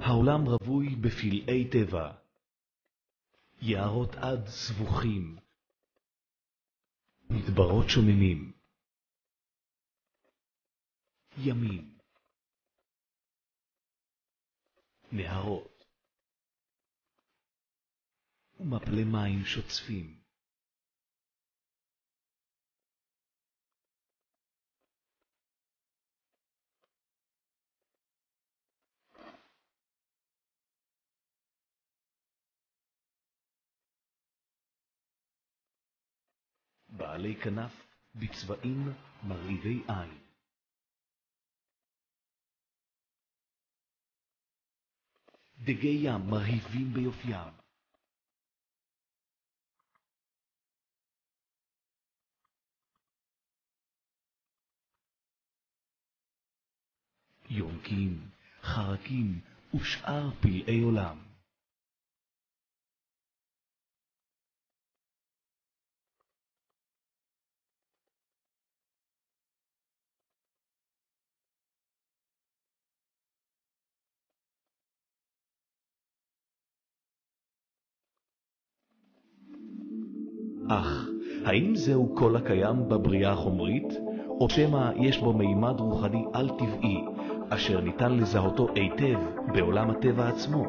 העולם רווי בפלאי טבע, יערות עד סבוכים, מדברות שוממים, ימים, נהרות, ומפלי מים שוצפים. בעלי כנף בצבעים מרהיבי עין. דגי ים מרהיבים ביופיים. יונקים, חרקים ושאר פלאי עולם. אך, האם זהו כל הקיים בבריאה החומרית, או שמא יש בו מימד רוחני על-טבעי, אשר ניתן לזהותו היטב בעולם הטבע עצמו?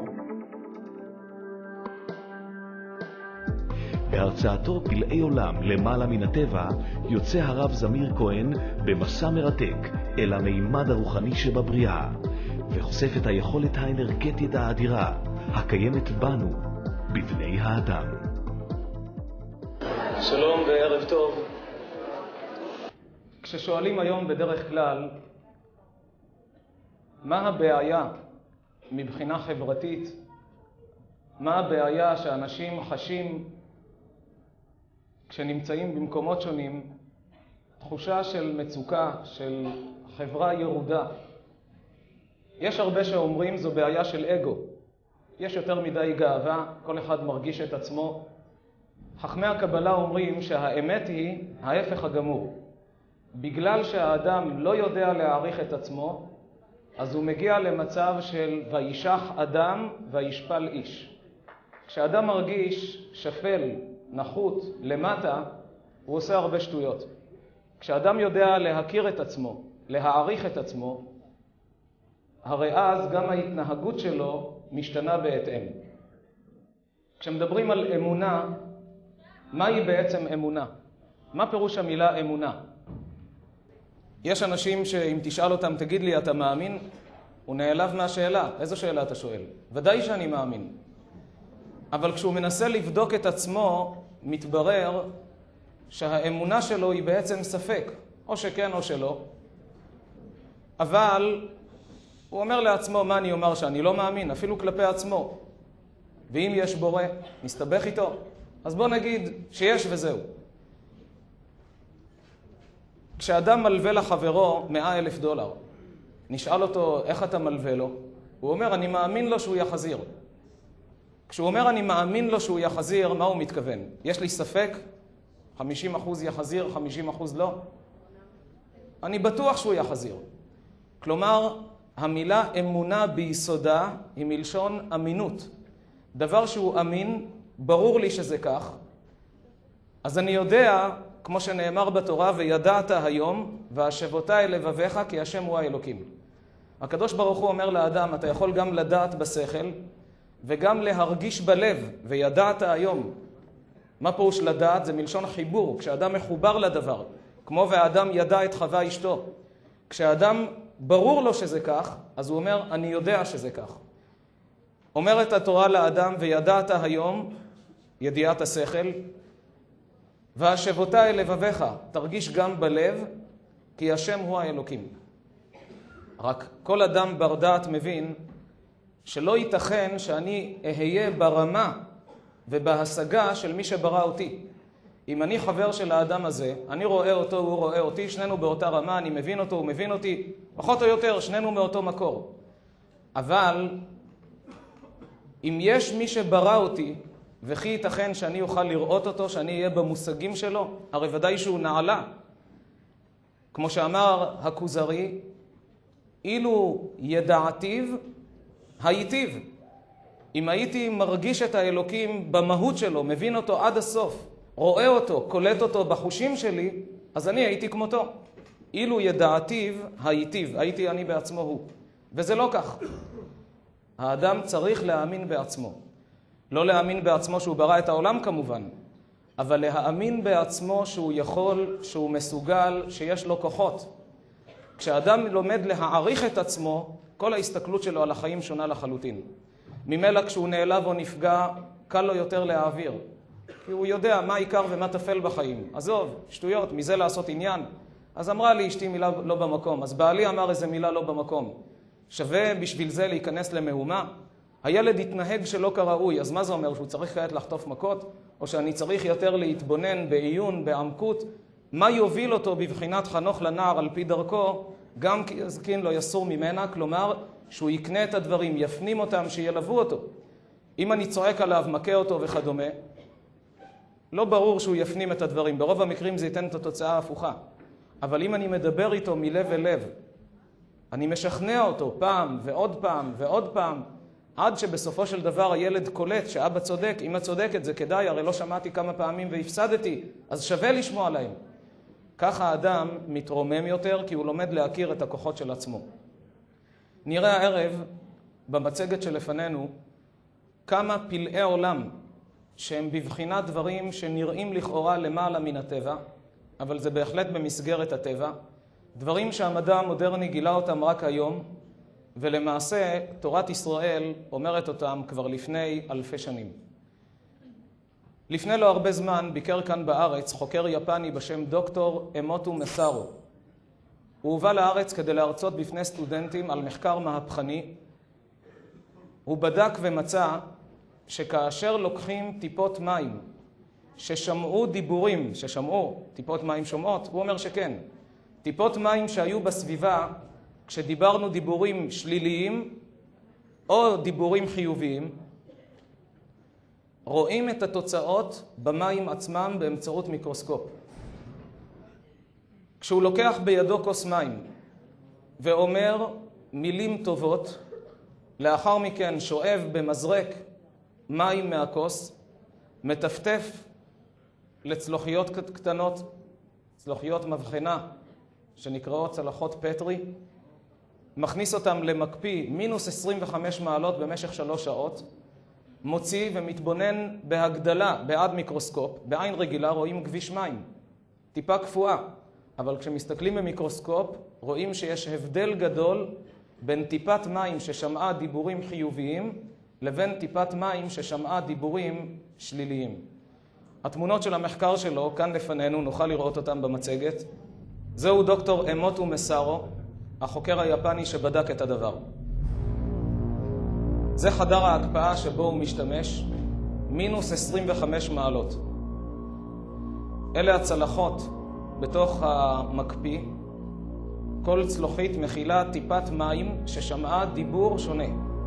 בהרצאתו פלאי עולם למעלה מן הטבע, יוצא הרב זמיר כהן במסע מרתק אל המימד הרוחני שבבריאה, וחושף את היכולת האנרגטית האדירה הקיימת בנו, בבני האדם. שלום וערב טוב. כששואלים היום בדרך כלל מה הבעיה מבחינה חברתית, מה הבעיה שאנשים חשים כשנמצאים במקומות שונים, תחושה של מצוקה, של חברה ירודה. יש הרבה שאומרים זו בעיה של אגו. יש יותר מדי גאווה, כל אחד מרגיש את עצמו. חכמי הקבלה אומרים שהאמת היא ההפך הגמור. בגלל שהאדם לא יודע להעריך את עצמו, אז הוא מגיע למצב של וישח אדם וישפל איש. כשאדם מרגיש שפל, נחות, למטה, הוא עושה הרבה שטויות. כשאדם יודע להכיר את עצמו, להעריך את עצמו, הרי אז גם ההתנהגות שלו משתנה בהתאם. כשמדברים על אמונה, מהי בעצם אמונה? מה פירוש המילה אמונה? יש אנשים שאם תשאל אותם, תגיד לי, אתה מאמין? הוא נעלב מהשאלה. איזו שאלה אתה שואל? ודאי שאני מאמין. אבל כשהוא מנסה לבדוק את עצמו, מתברר שהאמונה שלו היא בעצם ספק, או שכן או שלא. אבל הוא אומר לעצמו, מה אני אומר שאני לא מאמין? אפילו כלפי עצמו. ואם יש בורא, מסתבך איתו. אז בוא נגיד שיש וזהו. כשאדם מלווה לחברו $100,000, נשאל אותו איך אתה מלווה לו, הוא אומר אני מאמין לו שהוא יחזיר. כשהוא אומר אני מאמין לו שהוא יחזיר, מה הוא מתכוון? יש לי ספק? 50% יחזיר, 50% לא? אני בטוח שהוא יחזיר. כלומר, המילה אמונה ביסודה היא מלשון אמינות. דבר שהוא אמין, ברור לי שזה כך, אז אני יודע, כמו שנאמר בתורה, וידעת היום, והשבותי אל לבביך, כי השם הוא האלוקים. הקדוש ברוך הוא אומר לאדם, אתה יכול גם לדעת בשכל, וגם להרגיש בלב, וידעת היום. מה פירוש לדעת? זה מלשון חיבור, כשאדם מחובר לדבר, כמו והאדם ידע את חווה אשתו. כשאדם ברור לו שזה כך, אז הוא אומר, אני יודע שזה כך. אומרת התורה לאדם, וידעת היום, ידיעת השכל, והשבותי אל לבביך, תרגיש גם בלב, כי השם הוא האלוקים. רק כל אדם בר דעת מבין שלא ייתכן שאני אהיה ברמה ובהשגה של מי שברא אותי. אם אני חבר של האדם הזה, אני רואה אותו, הוא רואה אותי, שנינו באותה רמה, אני מבין אותו, הוא מבין אותי, פחות או יותר, שנינו מאותו מקור. אבל אם יש מי שברא אותי, וכי ייתכן שאני אוכל לראות אותו, שאני אהיה במושגים שלו, הרי ודאי שהוא נעלה. כמו שאמר הכוזרי, אילו ידעתיו הייטיב. אם הייתי מרגיש את האלוקים במהות שלו, מבין אותו עד הסוף, רואה אותו, קולט אותו בחושים שלי, אז אני הייתי כמותו. אילו ידעתיו, הייטיב, הייתי אני בעצמו הוא. וזה לא כך. האדם צריך להאמין בעצמו. לא להאמין בעצמו שהוא ברא את העולם כמובן, אבל להאמין בעצמו שהוא יכול, שהוא מסוגל, שיש לו כוחות. כשאדם לומד להעריך את עצמו, כל ההסתכלות שלו על החיים שונה לחלוטין. ממילא כשהוא נעלב או נפגע, קל לו יותר להעביר. כי הוא יודע מה עיקר ומה תפל בחיים. עזוב, שטויות, מזה לעשות עניין. אז אמרה לי אשתי מילה לא במקום, אז בעלי אמר איזה מילה לא במקום. שווה בשביל זה להיכנס למהומה? הילד התנהג שלא כראוי, אז מה זה אומר? שהוא צריך כעת לחטוף מכות? או שאני צריך יותר להתבונן בעיון, בעמקות? מה יוביל אותו בבחינת חנוך לנער על פי דרכו, גם כי הזקין לא יסור ממנה? כלומר, שהוא יקנה את הדברים, יפנים אותם, שילוו אותו. אם אני צועק עליו, מכה אותו וכדומה, לא ברור שהוא יפנים את הדברים. ברוב המקרים זה ייתן את התוצאה ההפוכה. אבל אם אני מדבר איתו מלב אל לב, אני משכנע אותו פעם ועוד פעם ועוד פעם, עד שבסופו של דבר הילד קולט שאבא צודק. אמא צודקת, זה כדאי, הרי לא שמעתי כמה פעמים והפסדתי, אז שווה לשמוע להם. ככה האדם מתרומם יותר, כי הוא לומד להכיר את הכוחות של עצמו. נראה הערב במצגת שלפנינו כמה פלאי עולם שהם בבחינת דברים שנראים לכאורה למעלה מן הטבע, אבל זה בהחלט במסגרת הטבע, דברים שהמדע המודרני גילה אותם רק היום, ולמעשה תורת ישראל אומרת אותם כבר לפני אלפי שנים. לפני לא הרבה זמן ביקר כאן בארץ חוקר יפני בשם דוקטור אמוטו מסארו. הוא הובא לארץ כדי להרצות בפני סטודנטים על מחקר מהפכני. הוא בדק ומצא שכאשר לוקחים טיפות מים ששמעו דיבורים, טיפות מים שומעות, הוא אומר שכן. טיפות מים שהיו בסביבה, כשדיברנו דיבורים שליליים או דיבורים חיוביים, רואים את התוצאות במים עצמם באמצעות מיקרוסקופ. כשהוא לוקח בידו כוס מים ואומר מילים טובות, לאחר מכן שואב במזרק מים מהכוס, מטפטף לצלוחיות קטנות, צלוחיות מבחנה שנקראות צלחות פטרי, מכניס אותם למקפיא מינוס 25 מעלות במשך 3 שעות, מוציא ומתבונן בהגדלה בעד מיקרוסקופ. בעין רגילה רואים כביש מים, טיפה קפואה, אבל כשמסתכלים במיקרוסקופ רואים שיש הבדל גדול בין טיפת מים ששמעה דיבורים חיוביים לבין טיפת מים ששמעה דיבורים שליליים. התמונות של המחקר שלו כאן לפנינו, נוכל לראות אותם במצגת. זהו דוקטור אמוטו מסארו, החוקר היפני שבדק את הדבר. זה חדר ההקפאה שבו הוא משתמש, מינוס 25 מעלות. אלה הצלחות בתוך המקפיא. כל צלוחית מכילה טיפת מים ששמעה דיבור שונה.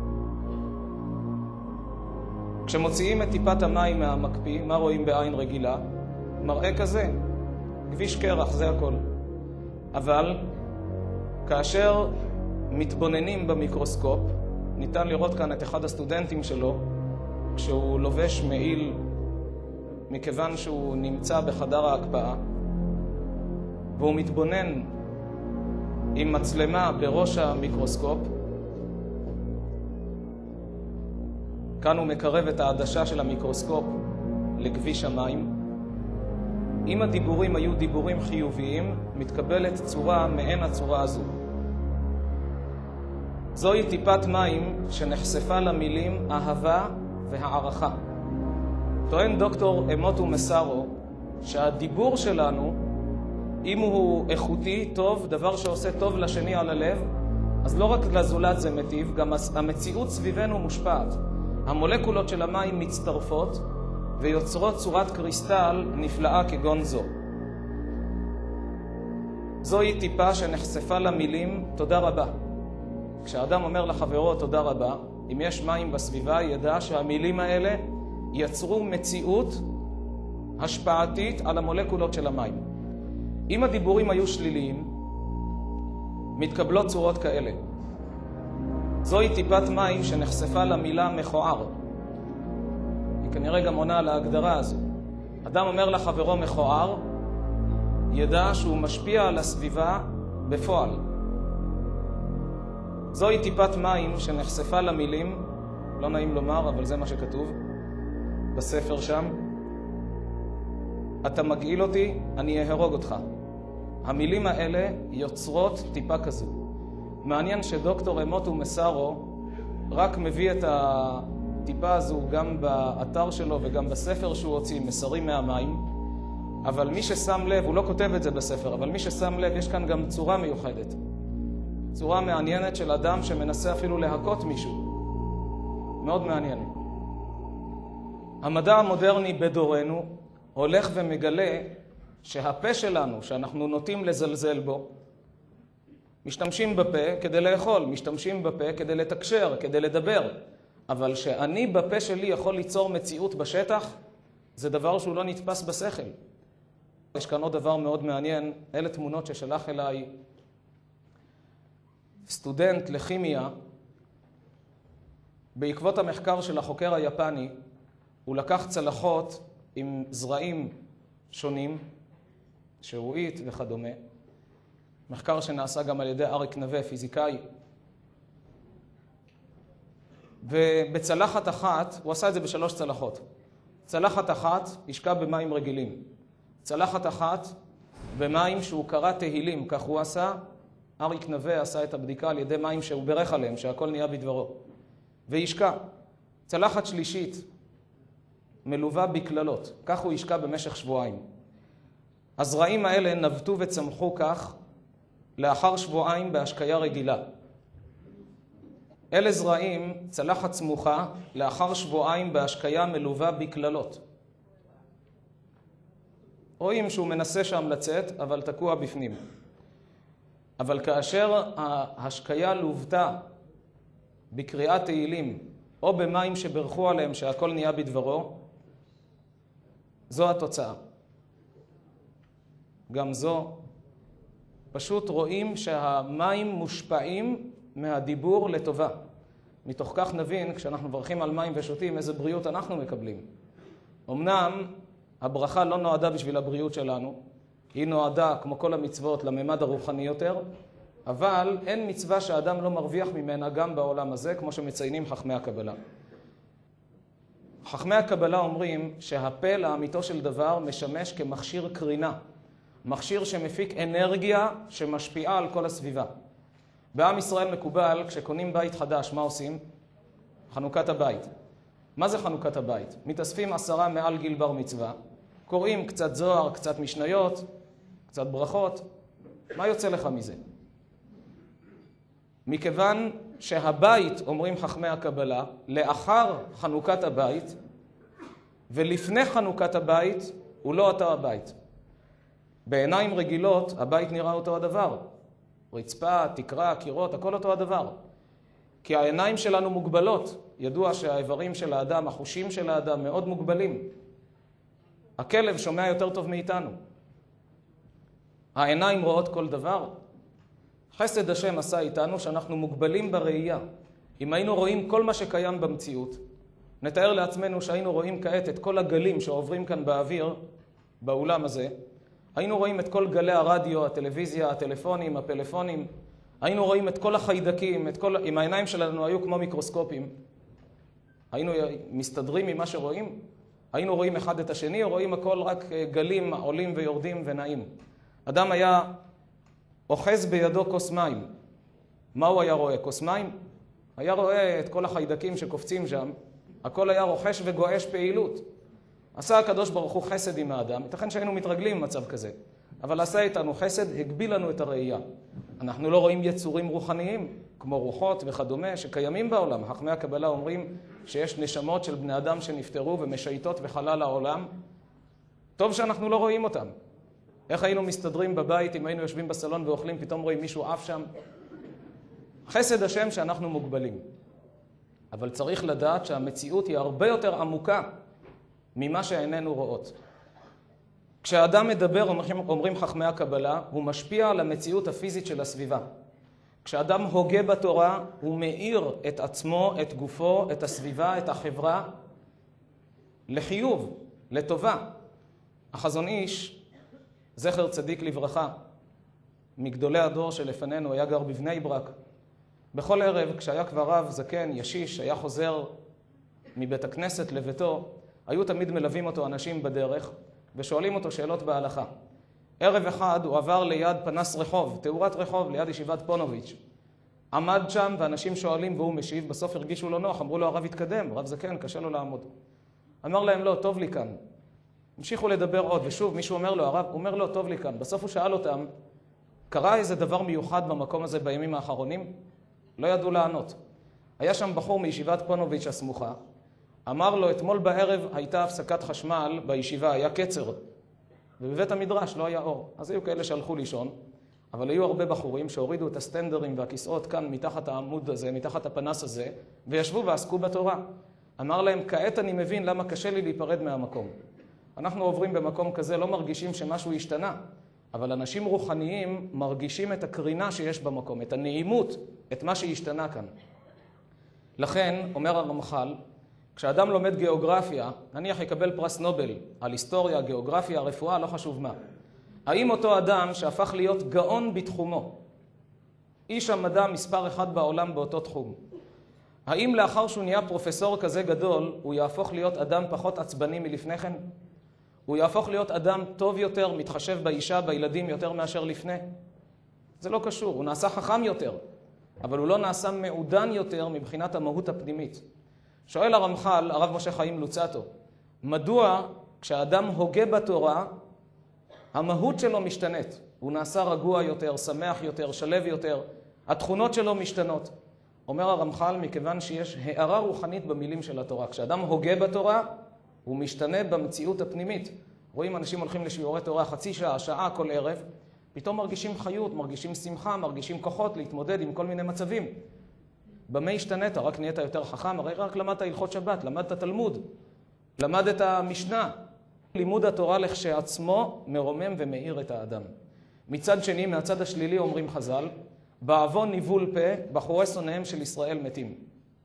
כשמוציאים את טיפת המים מהמקפיא, מה רואים בעין רגילה? מראה כזה, כביש קרח, זה הכל. אבל כאשר מתבוננים במיקרוסקופ, ניתן לראות כאן את אחד הסטודנטים שלו, כשהוא לובש מעיל, מכיוון שהוא נמצא בחדר ההקפאה, והוא מתבונן עם מצלמה בראש המיקרוסקופ. כאן הוא מקרב את העדשה של המיקרוסקופ לכביש המים. אם הדיבורים היו דיבורים חיוביים, מתקבלת צורה מעין הצורה הזו. זוהי טיפת מים שנחשפה למילים אהבה והערכה. טוען דוקטור אמוטו מסארו שהדיבור שלנו, אם הוא איכותי, טוב, דבר שעושה טוב לשני על הלב, אז לא רק לזולת זה מטיב, גם המציאות סביבנו מושפעת. המולקולות של המים מצטרפות ויוצרות צורת קריסטל נפלאה כגון זו. זוהי טיפה שנחשפה למילים תודה רבה. כשאדם אומר לחברו תודה רבה, אם יש מים בסביבה, ידע שהמילים האלה יצרו מציאות השפעתית על המולקולות של המים. אם הדיבורים היו שליליים, מתקבלות צורות כאלה. זוהי טיפת מים שנחשפה למילה מכוער. היא כנראה גם עונה על ההגדרה הזו. אדם אומר לחברו מכוער, ידע שהוא משפיע על הסביבה בפועל. זוהי טיפת מים שנחשפה למילים, לא נעים לומר, אבל זה מה שכתוב בספר שם. אתה מגעיל אותי, אני אהרוג אותך. המילים האלה יוצרות טיפה כזו. מעניין שדוקטור אמוטו מסארו רק מביא את הטיפה הזו גם באתר שלו וגם בספר שהוא הוציא, מסרים מהמים. אבל מי ששם לב, הוא לא כותב את זה בספר, אבל מי ששם לב, יש כאן גם צורה מיוחדת. צורה מעניינת של אדם שמנסה אפילו להכות מישהו. מאוד מעניין. המדע המודרני בדורנו הולך ומגלה שהפה שלנו, שאנחנו נוטים לזלזל בו, משתמשים בפה כדי לאכול, משתמשים בפה כדי לתקשר, כדי לדבר. אבל שאני בפה שלי יכול ליצור מציאות בשטח, זה דבר שהוא לא נתפס בשכל. יש כאן עוד דבר מאוד מעניין, אלה תמונות ששלח אליי סטודנט לכימיה. בעקבות המחקר של החוקר היפני, הוא לקח צלחות עם זרעים שונים, שירועית וכדומה. מחקר שנעשה גם על ידי אריק נווה, פיזיקאי. ובצלחת אחת, הוא עשה את זה בשלוש צלחות. צלחת אחת השקע במים רגילים. צלחת אחת במים שהוא קרא תהילים, כך הוא עשה. אריק נווה עשה את הבדיקה על ידי מים שהוא ברך עליהם, שהכל נהיה בדברו. והשקע. צלחת שלישית מלווה בקללות, כך הוא השקע במשך שבועיים. הזרעים האלה נבטו וצמחו כך לאחר שבועיים בהשקיה רגילה. אלה זרעים, צלחת סמוכה, לאחר שבועיים בהשקיה מלווה בקללות. רואים שהוא מנסה שם לצאת, אבל תקוע בפנים. אבל כאשר ההשקיה לוותה בקריאת תהילים, או במים שברכו עליהם שהכל נהיה בדברו, זו התוצאה. גם זו, פשוט רואים שהמים מושפעים מהדיבור לטובה. מתוך כך נבין, כשאנחנו מברכים על מים ושותים, איזה בריאות אנחנו מקבלים. אמנם, הברכה לא נועדה בשביל הבריאות שלנו, היא נועדה, כמו כל המצוות, לממד הרוחני יותר, אבל אין מצווה שהאדם לא מרוויח ממנה גם בעולם הזה, כמו שמציינים חכמי הקבלה. חכמי הקבלה אומרים שהפה לאמיתו של דבר משמש כמכשיר קרינה, מכשיר שמפיק אנרגיה שמשפיעה על כל הסביבה. בעם ישראל מקובל, כשקונים בית חדש, מה עושים? חנוכת הבית. מה זה חנוכת הבית? מתאספים 10 מעל גיל בר מצווה, קוראים קצת זוהר, קצת משניות, קצת ברכות. מה יוצא לך מזה? מכיוון שהבית, אומרים חכמי הקבלה, לאחר חנוכת הבית, ולפני חנוכת הבית, הוא לא אותו הבית. בעיניים רגילות, הבית נראה אותו הדבר. רצפה, תקרה, קירות, הכל אותו הדבר. כי העיניים שלנו מוגבלות. ידוע שהאיברים של האדם, החושים של האדם, מאוד מוגבלים. הכלב שומע יותר טוב מאיתנו. העיניים רואות כל דבר. חסד השם עשה איתנו שאנחנו מוגבלים בראייה. אם היינו רואים כל מה שקיים במציאות, נתאר לעצמנו שהיינו רואים כעת את כל הגלים שעוברים כאן באוויר, באולם הזה, היינו רואים את כל גלי הרדיו, הטלוויזיה, הטלפונים, הפלאפונים, היינו רואים את כל החיידקים, אם העיניים שלנו היו כמו מיקרוסקופים, היינו מסתדרים ממה שרואים, היינו רואים אחד את השני, או רואים הכל רק גלים עולים ויורדים ונעים. אדם היה אוחז בידו כוס מים. מה הוא היה רואה? כוס מים? היה רואה את כל החיידקים שקופצים שם, הכל היה רוחש וגועש פעילות. עשה הקדוש ברוך הוא חסד עם האדם, ייתכן שהיינו מתרגלים במצב כזה, אבל עשה איתנו חסד, הגביל לנו את הראייה. אנחנו לא רואים יצורים רוחניים, כמו רוחות וכדומה, שקיימים בעולם. חכמי הקבלה אומרים שיש נשמות של בני אדם שנפטרו ומשייטות בחלל העולם. טוב שאנחנו לא רואים אותם. איך היינו מסתדרים בבית אם היינו יושבים בסלון ואוכלים, פתאום רואים מישהו עף שם? חסד השם שאנחנו מוגבלים. אבל צריך לדעת שהמציאות היא הרבה יותר עמוקה ממה שעינינו רואות. כשהאדם מדבר, אומרים חכמי הקבלה, הוא משפיע על המציאות הפיזית של הסביבה. כשאדם הוגה בתורה, הוא מאיר את עצמו, את גופו, את הסביבה, את החברה, לחיוב, לטובה. החזון איש, זכר צדיק לברכה, מגדולי הדור שלפנינו, היה גר בבני ברק. בכל ערב, כשהיה כבר רב זקן, ישיש, היה חוזר מבית הכנסת לביתו, היו תמיד מלווים אותו אנשים בדרך, ושואלים אותו שאלות בהלכה. ערב אחד הוא עבר ליד פנס רחוב, תאורת רחוב, ליד ישיבת פונוביץ'. עמד שם ואנשים שואלים והוא משיב, בסוף הרגישו לו נוח, אמרו לו הרב התקדם, רב זקן, קשה לו לעמוד. אמר להם לא, טוב לי כאן. המשיכו לדבר עוד, ושוב מישהו אומר לו, הרב אומר לו, טוב לי כאן. בסוף הוא שאל אותם, קרה איזה דבר מיוחד במקום הזה בימים האחרונים? לא ידעו לענות. היה שם בחור מישיבת פונוביץ' הסמוכה, אמר לו, אתמול בערב הייתה הפסקת חשמל בישיבה, היה קצר, ובבית המדרש לא היה אור. אז היו כאלה שהלכו לישון, אבל היו הרבה בחורים שהורידו את הסטנדרים והכיסאות כאן מתחת העמוד הזה, מתחת הפנס הזה, וישבו ועסקו בתורה. אמר להם, כעת אני מבין למה קשה לי להיפרד מהמקום. אנחנו עוברים במקום כזה, לא מרגישים שמשהו השתנה, אבל אנשים רוחניים מרגישים את הקרינה שיש במקום, את הנעימות, את מה שהשתנה כאן. לכן, אומר הרמח"ל, כשאדם לומד גיאוגרפיה, נניח יקבל פרס נובל על היסטוריה, גיאוגרפיה, רפואה, לא חשוב מה. האם אותו אדם שהפך להיות גאון בתחומו, איש המדע מספר אחד בעולם באותו תחום, האם לאחר שהוא נהיה פרופסור כזה גדול, הוא יהפוך להיות אדם פחות עצבני מלפני כן? הוא יהפוך להיות אדם טוב יותר, מתחשב באישה, בילדים יותר מאשר לפני? זה לא קשור, הוא נעשה חכם יותר, אבל הוא לא נעשה מעודן יותר מבחינת המהות הפנימית. שואל הרמח"ל, הרב משה חיים לוצאטו, מדוע כשאדם הוגה בתורה, המהות שלו משתנית? הוא נעשה רגוע יותר, שמח יותר, שלב יותר, התכונות שלו משתנות. אומר הרמח"ל, מכיוון שיש הערה רוחנית במילים של התורה. כשאדם הוגה בתורה, הוא משתנה במציאות הפנימית. רואים אנשים הולכים לשיעורי תורה חצי שעה, שעה כל ערב, פתאום מרגישים חיות, מרגישים שמחה, מרגישים כוחות להתמודד עם כל מיני מצבים. במה השתנית? רק נהיית יותר חכם? הרי רק למדת הלכות שבת, למדת תלמוד, למדת המשנה. לימוד התורה לכשעצמו מרומם ומאיר את האדם. מצד שני, מהצד השלילי אומרים חז"ל, בעוון ניבול פה, בחורי שונאיהם של ישראל מתים.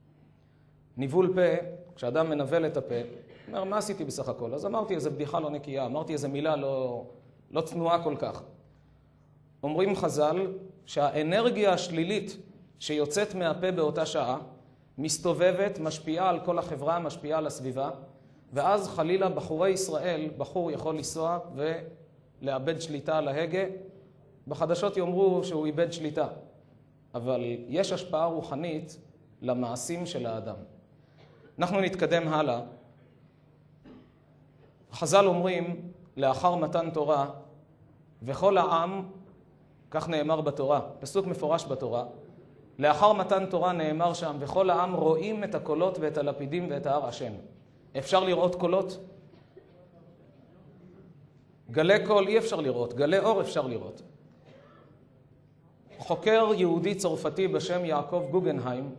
ניבול פה, כשאדם מנבל את הפה, אומר, מה עשיתי בסך הכל? אז אמרתי איזו בדיחה לא נקייה, אמרתי איזו מילה לא צנועה כל כך. אומרים חז"ל שהאנרגיה השלילית שיוצאת מהפה באותה שעה, מסתובבת, משפיעה על כל החברה, משפיעה על הסביבה, ואז חלילה בחורי ישראל, בחור יכול לנסוע ולאבד שליטה על ההגה, בחדשות יאמרו שהוא איבד שליטה, אבל יש השפעה רוחנית למעשים של האדם. אנחנו נתקדם הלאה. חז"ל אומרים, לאחר מתן תורה, וכל העם, כך נאמר בתורה, פסוק מפורש בתורה, לאחר מתן תורה נאמר שם, וכל העם רואים את הקולות ואת הלפידים ואת ההר השם. אפשר לראות קולות? גלי קול אי אפשר לראות, גלי אור אפשר לראות. חוקר יהודי צרפתי בשם יעקב גוגנהיים,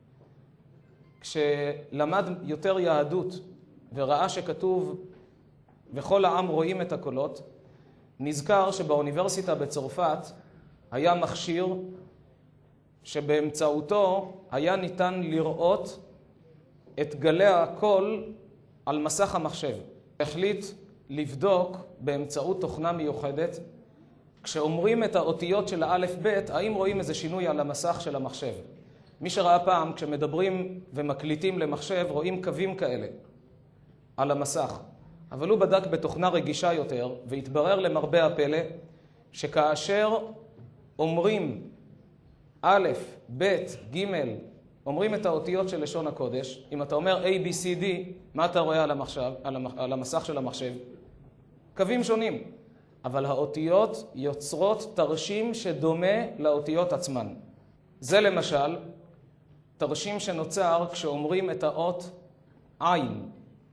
כשלמד יותר יהדות וראה שכתוב וכל העם רואים את הקולות, נזכר שבאוניברסיטה בצרפת היה מכשיר שבאמצעותו היה ניתן לראות את גלי הקול על מסך המחשב. החליט לבדוק באמצעות תוכנה מיוחדת, כשאומרים את האותיות של האלף בית, האם רואים איזה שינוי על המסך של המחשב. מי שראה פעם, כשמדברים ומקליטים למחשב, רואים קווים כאלה על המסך. אבל הוא בדק בתוכנה רגישה יותר, והתברר למרבה הפלא, שכאשר אומרים א', ב', ג', אומרים את האותיות של לשון הקודש, אם אתה אומר A, B, C, D, מה אתה רואה על המסך של המחשב? קווים שונים. אבל האותיות יוצרות תרשים שדומה לאותיות עצמן. זה למשל תרשים שנוצר כשאומרים את האות עין.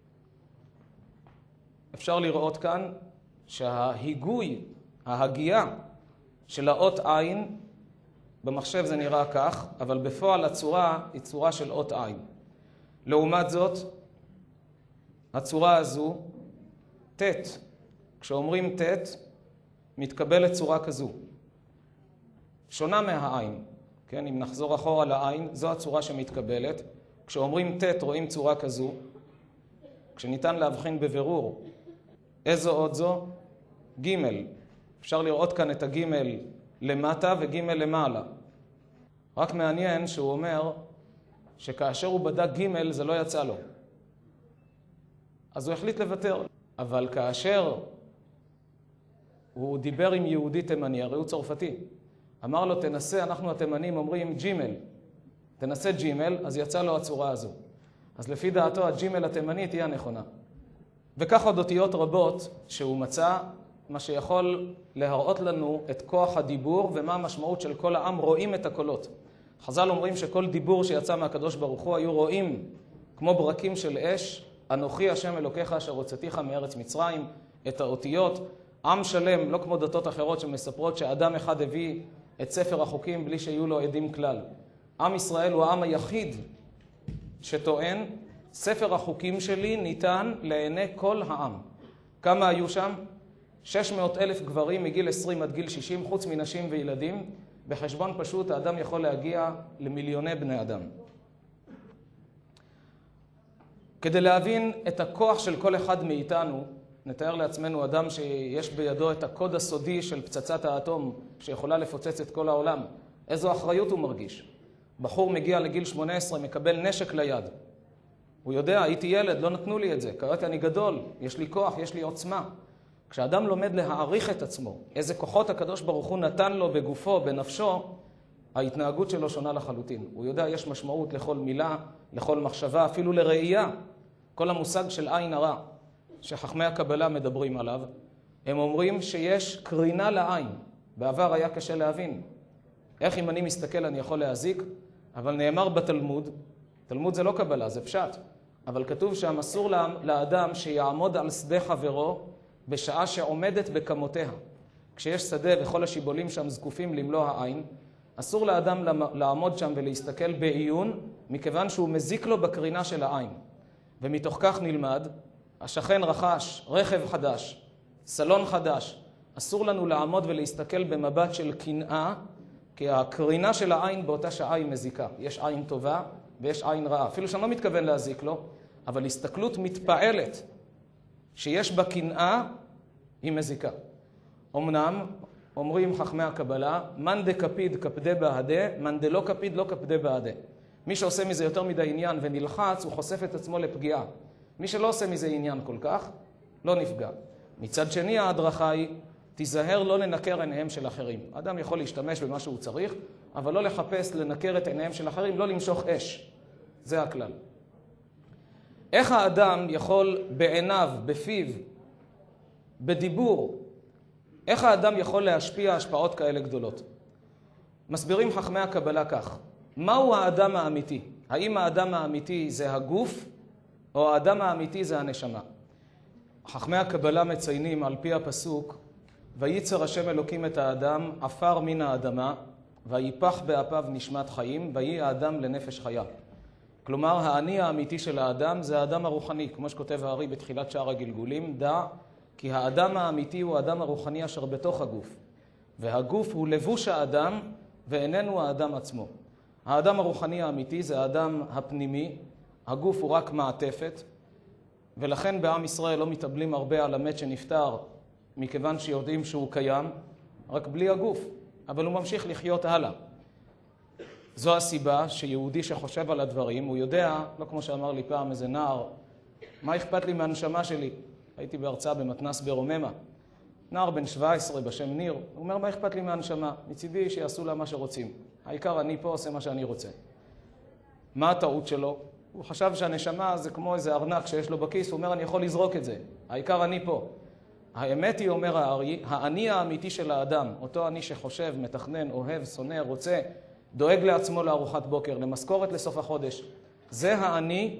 אפשר לראות כאן שההיגוי, ההגייה של האות עין, במחשב זה נראה כך, אבל בפועל הצורה היא צורה של אות עין. לעומת זאת, הצורה הזו, תת, כשאומרים תת, מתקבלת צורה כזו. שונה מהעין. כן, אם נחזור אחורה לעין, זו הצורה שמתקבלת. כשאומרים ת' רואים צורה כזו. כשניתן להבחין בבירור איזו עוד זו? ג'. אפשר לראות כאן את הג' למטה וג' למעלה. רק מעניין שהוא אומר שכאשר הוא בדק ג' זה לא יצא לו. אז הוא החליט לוותר. אבל כאשר הוא דיבר עם יהודי תימני, הרי הוא צרפתי, אמר לו תנסה, אנחנו התימנים אומרים ג'ימל, תנסה ג'ימל, אז יצא לו הצורה הזו. אז לפי דעתו הג'ימל התימנית היא הנכונה. וכך עוד אותיות רבות שהוא מצא, מה שיכול להראות לנו את כוח הדיבור ומה המשמעות של כל העם רואים את הקולות. חז"ל אומרים שכל דיבור שיצא מהקדוש ברוך הוא היו רואים כמו ברקים של אש, אנוכי השם אלוקיך אשר הוצאתיך מארץ מצרים, את האותיות. עם שלם, לא כמו דתות אחרות שמספרות שאדם אחד הביא את ספר החוקים בלי שיהיו לו עדים כלל. עם ישראל הוא העם היחיד שטוען, ספר החוקים שלי ניתן לעיני כל העם. כמה היו שם? 600,000 גברים מגיל 20 עד גיל 60, חוץ מנשים וילדים. בחשבון פשוט האדם יכול להגיע למיליוני בני אדם. כדי להבין את הכוח של כל אחד מאיתנו, נתאר לעצמנו אדם שיש בידו את הקוד הסודי של פצצת האטום שיכולה לפוצץ את כל העולם. איזו אחריות הוא מרגיש? בחור מגיע לגיל 18, מקבל נשק ליד. הוא יודע, הייתי ילד, לא נתנו לי את זה. כעת אני גדול, יש לי כוח, יש לי עוצמה. כשאדם לומד להעריך את עצמו, איזה כוחות הקדוש ברוך הוא נתן לו בגופו, בנפשו, ההתנהגות שלו שונה לחלוטין. הוא יודע, יש משמעות לכל מילה, לכל מחשבה, אפילו לראייה. כל המושג של עין הרע, שחכמי הקבלה מדברים עליו, הם אומרים שיש קרינה לעין. בעבר היה קשה להבין. איך אם אני מסתכל אני יכול להזיק? אבל נאמר בתלמוד, תלמוד זה לא קבלה, זה פשט. אבל כתוב שם אסור לאדם שיעמוד על שדה חברו בשעה שעומדת בכמותיה. כשיש שדה וכל השיבולים שם זקופים למלוא העין, אסור לאדם לעמוד שם ולהסתכל בעיון, מכיוון שהוא מזיק לו בקרינה של העין. ומתוך כך נלמד, השכן רכש רכב חדש, סלון חדש, אסור לנו לעמוד ולהסתכל במבט של קנאה, כי הקרינה של העין באותה שעה היא מזיקה. יש עין טובה ויש עין רעה. אפילו שאני לא מתכוון להזיק לו, אבל הסתכלות מתפעלת שיש בה קנאה היא מזיקה. אמנם אומרים חכמי הקבלה, מן דקפיד קפדה בהדה, מן דלא קפיד לא קפדה בהדה. מי שעושה מזה יותר מדי עניין ונלחץ, הוא חושף את עצמו לפגיעה. מי שלא עושה מזה עניין כל כך, לא נפגע. מצד שני, ההדרכה היא, תיזהר לא לנקר עיניהם של אחרים. אדם יכול להשתמש במה שהוא צריך, אבל לא לחפש לנקר את עיניהם של אחרים, לא למשוך אש. זה הכלל. איך האדם יכול בעיניו, בפיו, בדיבור, איך האדם יכול להשפיע השפעות כאלה גדולות? מסבירים חכמי הקבלה כך. מהו האדם האמיתי? האם האדם האמיתי זה הגוף, או האדם האמיתי זה הנשמה? חכמי הקבלה מציינים על פי הפסוק, וייצר השם אלוקים את האדם, עפר מן האדמה, ויפח באפיו נשמת חיים, ויהי האדם לנפש חיה. כלומר, האני האמיתי של האדם זה האדם הרוחני, כמו שכותב הארי בתחילת שער הגלגולים, דע כי האדם האמיתי הוא האדם הרוחני אשר בתוך הגוף, והגוף הוא לבוש האדם ואיננו האדם עצמו. האדם הרוחני האמיתי זה האדם הפנימי, הגוף הוא רק מעטפת, ולכן בעם ישראל לא מתאבלים הרבה על המת שנפטר, מכיוון שיודעים שהוא קיים, רק בלי הגוף, אבל הוא ממשיך לחיות הלאה. זו הסיבה שיהודי שחושב על הדברים, הוא יודע, לא כמו שאמר לי פעם איזה נער, מה אכפת לי מהנשמה שלי? הייתי בהרצאה במתנ"ס ברוממה. נער בן 17 בשם ניר, הוא אומר, מה אכפת לי מהנשמה? מצידי שיעשו לה מה שרוצים. העיקר אני פה עושה מה שאני רוצה. מה הטעות שלו? הוא חשב שהנשמה זה כמו איזה ארנק שיש לו בכיס, הוא אומר, אני יכול לזרוק את זה. העיקר אני פה. האמת היא, אומר הארי, האני האמיתי של האדם, אותו אני שחושב, מתכנן, אוהב, שונא, רוצה, דואג לעצמו לארוחת בוקר, למשכורת לסוף החודש. זה האני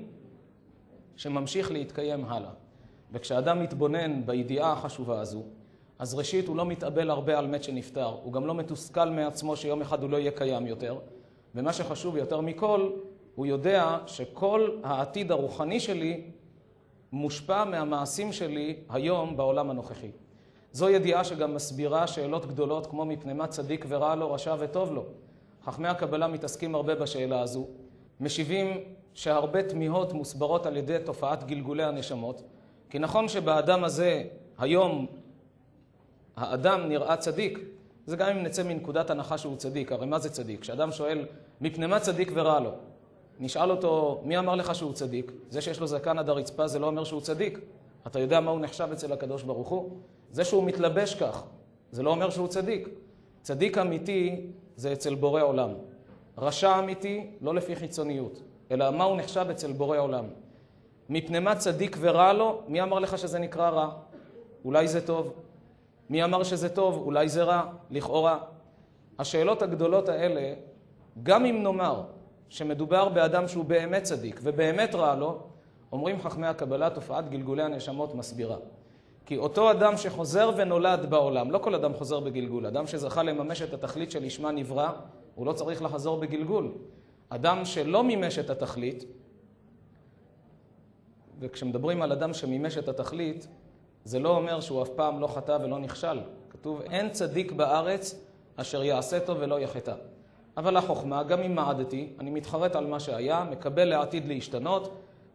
שממשיך להתקיים הלאה. וכשאדם מתבונן בידיעה החשובה הזו, אז ראשית הוא לא מתאבל הרבה על מת שנפטר, הוא גם לא מתוסכל מעצמו שיום אחד הוא לא יהיה קיים יותר, ומה שחשוב יותר מכל, הוא יודע שכל העתיד הרוחני שלי מושפע מהמעשים שלי היום בעולם הנוכחי. זו ידיעה שגם מסבירה שאלות גדולות כמו מפני מה צדיק ורע לו, רשע וטוב לו. חכמי הקבלה מתעסקים הרבה בשאלה הזו, משיבים שהרבה תמיהות מוסברות על ידי תופעת גלגולי הנשמות, כי נכון שבאדם הזה היום האדם נראה צדיק, זה גם אם נצא מנקודת הנחה שהוא צדיק. הרי מה זה צדיק? כשאדם שואל מפני מה צדיק ורע לו, נשאל אותו מי אמר לך שהוא צדיק? זה שיש לו זקן עד הרצפה זה לא אומר שהוא צדיק. אתה יודע מה הוא נחשב אצל הקדוש ברוך הוא? זה שהוא מתלבש כך זה לא אומר שהוא צדיק. צדיק אמיתי זה אצל בורא עולם. רשע אמיתי לא לפי חיצוניות, אלא מה הוא נחשב אצל בורא עולם. מפני מה צדיק ורע לו? מי אמר לך שזה נקרא רע? אולי זה טוב. מי אמר שזה טוב? אולי זה רע, לכאורה. השאלות הגדולות האלה, גם אם נאמר שמדובר באדם שהוא באמת צדיק ובאמת רע לו, אומרים חכמי הקבלה, תופעת גלגולי הנשמות מסבירה. כי אותו אדם שחוזר ונולד בעולם, לא כל אדם חוזר בגלגול, אדם שזכה לממש את התכלית של לשמה נברא, הוא לא צריך לחזור בגלגול. אדם שלא מימש את התכלית, וכשמדברים על אדם שמימש את התכלית, זה לא אומר שהוא אף פעם לא חטא ולא נכשל. כתוב, אין צדיק בארץ אשר יעשה טוב ולא יחטא. אבל החוכמה, גם אם מעדתי, אני מתחרט על מה שהיה, מקבל לעתיד להשתנות,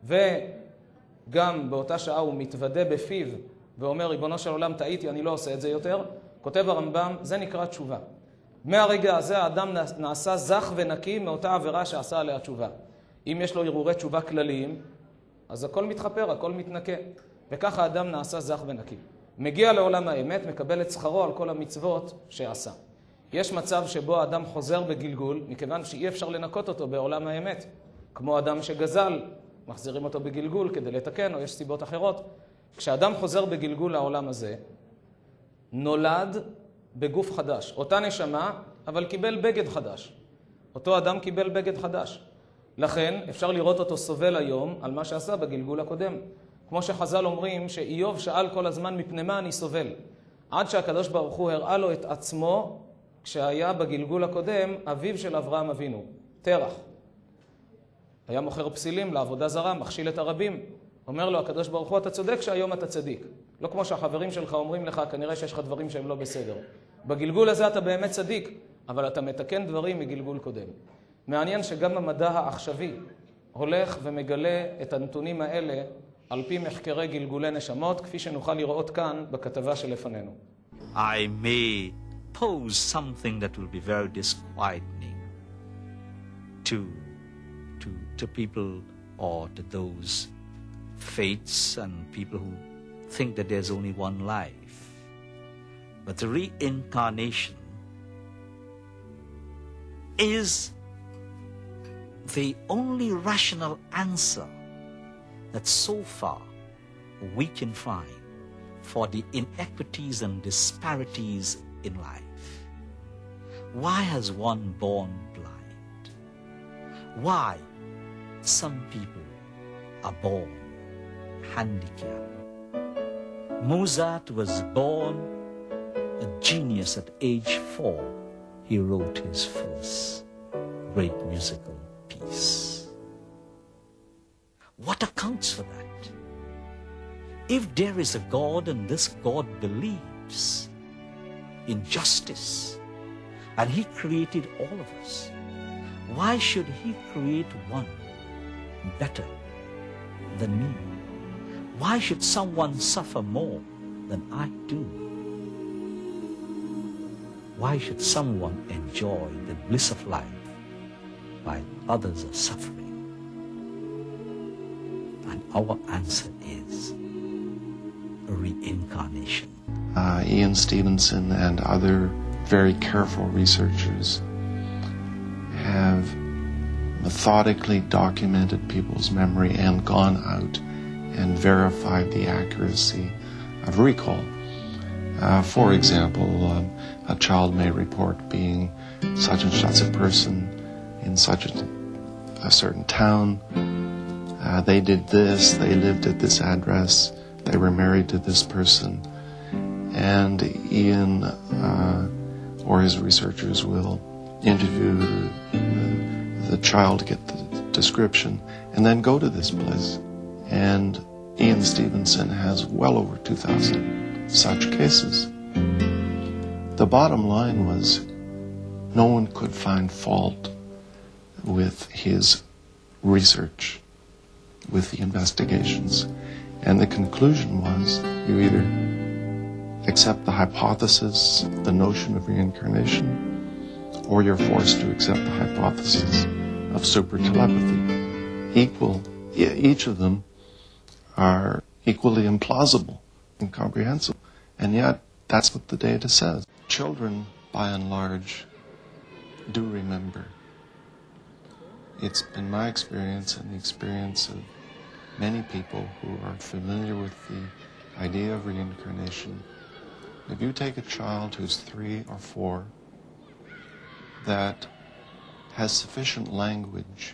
וגם באותה שעה הוא מתוודה בפיו, ואומר, ריבונו של עולם, טעיתי, אני לא עושה את זה יותר. כותב הרמב"ם, זה נקרא תשובה. מהרגע הזה האדם נעשה זך ונקי מאותה עבירה שעשה עליה תשובה. אם יש לו הרהורי תשובה כלליים, אז הכל מתחפר, הכל מתנקה. וככה האדם נעשה זך ונקי. מגיע לעולם האמת, מקבל את שכרו על כל המצוות שעשה. יש מצב שבו האדם חוזר בגלגול, מכיוון שאי אפשר לנקות אותו בעולם האמת. כמו אדם שגזל, מחזירים אותו בגלגול כדי לתקן, או יש סיבות אחרות. כשאדם חוזר בגלגול לעולם הזה, נולד בגוף חדש. אותה נשמה, אבל קיבל בגד חדש. אותו אדם קיבל בגד חדש. לכן אפשר לראות אותו סובל היום על מה שעשה בגלגול הקודם. כמו שחז"ל אומרים שאיוב שאל כל הזמן מפני מה אני סובל. עד שהקדוש ברוך הוא הראה לו את עצמו כשהיה בגלגול הקודם אביו של אברהם אבינו, תרח. היה מוכר פסילים לעבודה זרה, מכשיל את הרבים. אומר לו הקדוש ברוך הוא, אתה צודק שהיום אתה צדיק. לא כמו שהחברים שלך אומרים לך, כנראה שיש לך דברים שהם לא בסדר. בגלגול הזה אתה באמת צדיק, אבל אתה מתקן דברים מגלגול קודם. מעניין שגם המדע העכשווי הולך ומגלה את הנתונים האלה על פי מחקרי גלגולי נשמות, כפי שנוכל לראות כאן בכתבה שלפנינו. I may pose something that will be very disquieting to people or to those faiths and people who think that there's only one life. But the reincarnation is the only rational answer that so far we can find for the inequities and disparities in life. Why has one born blind? Why some people are born handicapped? Mozart was born a genius at age 4. He wrote his first great musical piece. What accounts for that? If there is a God and this God believes in justice and he created all of us, why should he create one better than me? Why should someone suffer more than I do? Why should someone enjoy the bliss of life while others are suffering? And our answer is reincarnation. Ian Stevenson and other very careful researchers have methodically documented people's memory and gone out and verified the accuracy of recall. For example, a child may report being such and such a person in such a certain town. They did this, they lived at this address, they were married to this person. And Ian or his researchers will interview the child to get the description and then go to this place. And Ian Stevenson has well over 2,000 such cases. The bottom line was no one could find fault with his research, with the investigations. And the conclusion was, you either accept the hypothesis, the notion of reincarnation, or you're forced to accept the hypothesis of supertelepathy. Each of them are equally implausible, incomprehensible, and yet that's what the data says. Children, by and large, do remember. It's been my experience and the experience of many people who are familiar with the idea of reincarnation. If you take a child who's 3 or 4 that has sufficient language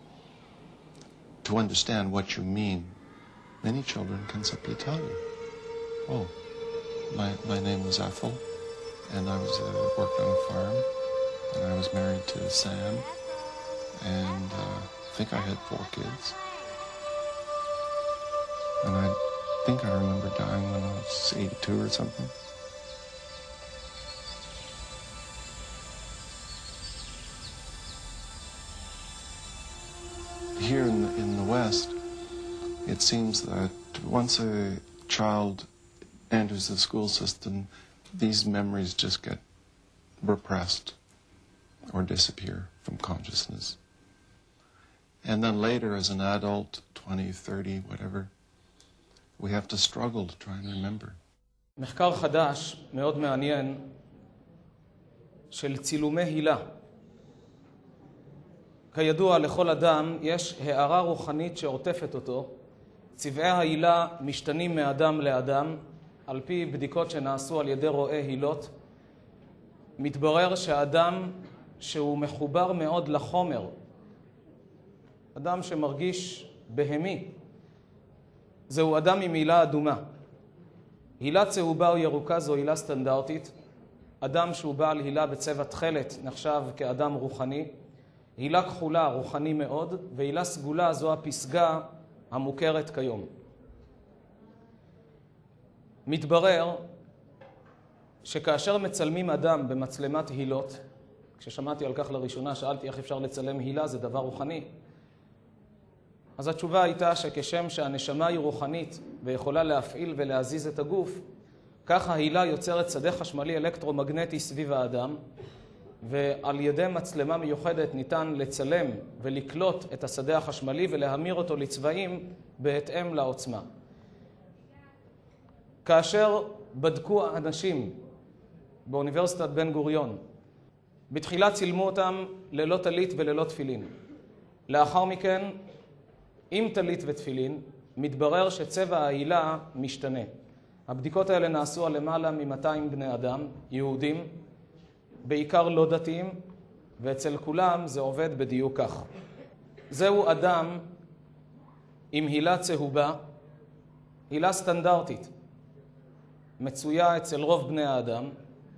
to understand what you mean, many children can simply tell you, oh, my name was Ethel, and I worked on a farm, and I was married to Sam, and I think I had 4 kids. And I think I remember dying when I was 82 or something. Here in the West, it seems that once a child enters the school system, these memories just get repressed or disappear from consciousness. And then later, as an adult, 20, 30, whatever, we have to struggle to try and remember. מחקר חדש, מאוד מעניין, של צילומי הילה. כידוע לכל אדם יש הערה רוחנית שעוטפת אותו. צבעי ההילה משתנים מאדם לאדם, על פי בדיקות שנעשו על ידי רואי הילות. מתברר שהאדם שהוא מחובר מאוד לחומר, אדם שמרגיש בהמי, זהו אדם עם הילה אדומה. הילה צהובה או ירוקה זו הילה סטנדרטית. אדם שהוא בעל הילה בצבע תכלת נחשב כאדם רוחני. הילה כחולה רוחני מאוד, והילה סגולה זו הפסגה המוכרת כיום. מתברר שכאשר מצלמים אדם במצלמת הילות, כששמעתי על כך לראשונה שאלתי איך אפשר לצלם הילה, זה דבר רוחני. אז התשובה הייתה שכשם שהנשמה היא רוחנית ויכולה להפעיל ולהזיז את הגוף, ככה הילה יוצרת שדה חשמלי אלקטרומגנטי סביב האדם, ועל ידי מצלמה מיוחדת ניתן לצלם ולקלוט את השדה החשמלי ולהמיר אותו לצבעים בהתאם לעוצמה. כאשר בדקו אנשים באוניברסיטת בן גוריון, בתחילה צילמו אותם ללא טלית וללא תפילין. לאחר מכן, עם טלית ותפילין, מתברר שצבע ההילה משתנה. הבדיקות האלה נעשו על למעלה מ-200 בני אדם, יהודים, בעיקר לא דתיים, ואצל כולם זה עובד בדיוק כך. זהו אדם עם הילה צהובה, הילה סטנדרטית, מצויה אצל רוב בני האדם.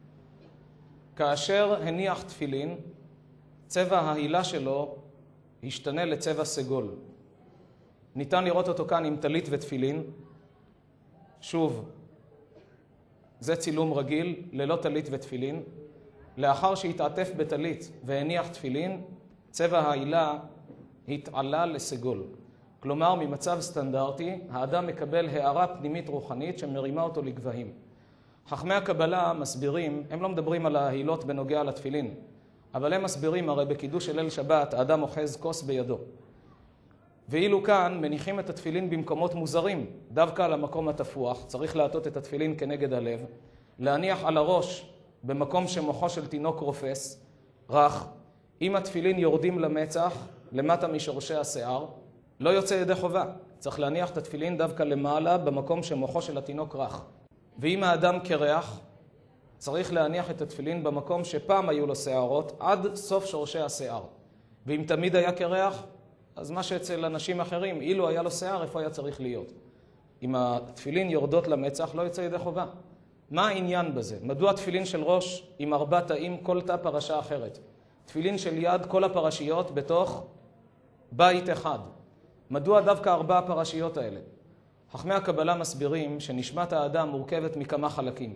כאשר הניח תפילין, צבע ההילה שלו השתנה לצבע סגול. ניתן לראות אותו כאן עם טלית ותפילין. שוב, זה צילום רגיל, ללא טלית ותפילין. לאחר שהתעטף בטלית והניח תפילין, צבע ההילה התעלה לסגול. כלומר, ממצב סטנדרטי, האדם מקבל הערה פנימית רוחנית שמרימה אותו לגבהים. חכמי הקבלה מסבירים, הם לא מדברים על ההילות בנוגע לתפילין, אבל הם מסבירים, הרי בקידוש של ליל שבת, האדם אוחז כוס בידו. ואילו כאן מניחים את התפילין במקומות מוזרים, דווקא על המקום התפוח, צריך להטות את התפילין כנגד הלב, להניח על הראש במקום שמוחו של תינוק רופס, רך, אם התפילין יורדים למצח, למטה משורשי השיער, לא יוצא ידי חובה. צריך להניח את התפילין דווקא למעלה במקום שמוחו של התינוק רך. ואם האדם קרח, צריך להניח את התפילין במקום שפעם היו לו שערות, עד סוף שורשי השיער. ואם תמיד היה קרח, אז מה שאצל אנשים אחרים, אילו היה לו שיער, איפה היה צריך להיות? אם התפילין יורדות למצח, לא יוצא ידי חובה. מה העניין בזה? מדוע תפילין של ראש עם 4 תאים כל תא פרשה אחרת? תפילין של יד כל הפרשיות בתוך בית אחד. מדוע דווקא 4 הפרשיות האלה? חכמי הקבלה מסבירים שנשמת האדם מורכבת מכמה חלקים.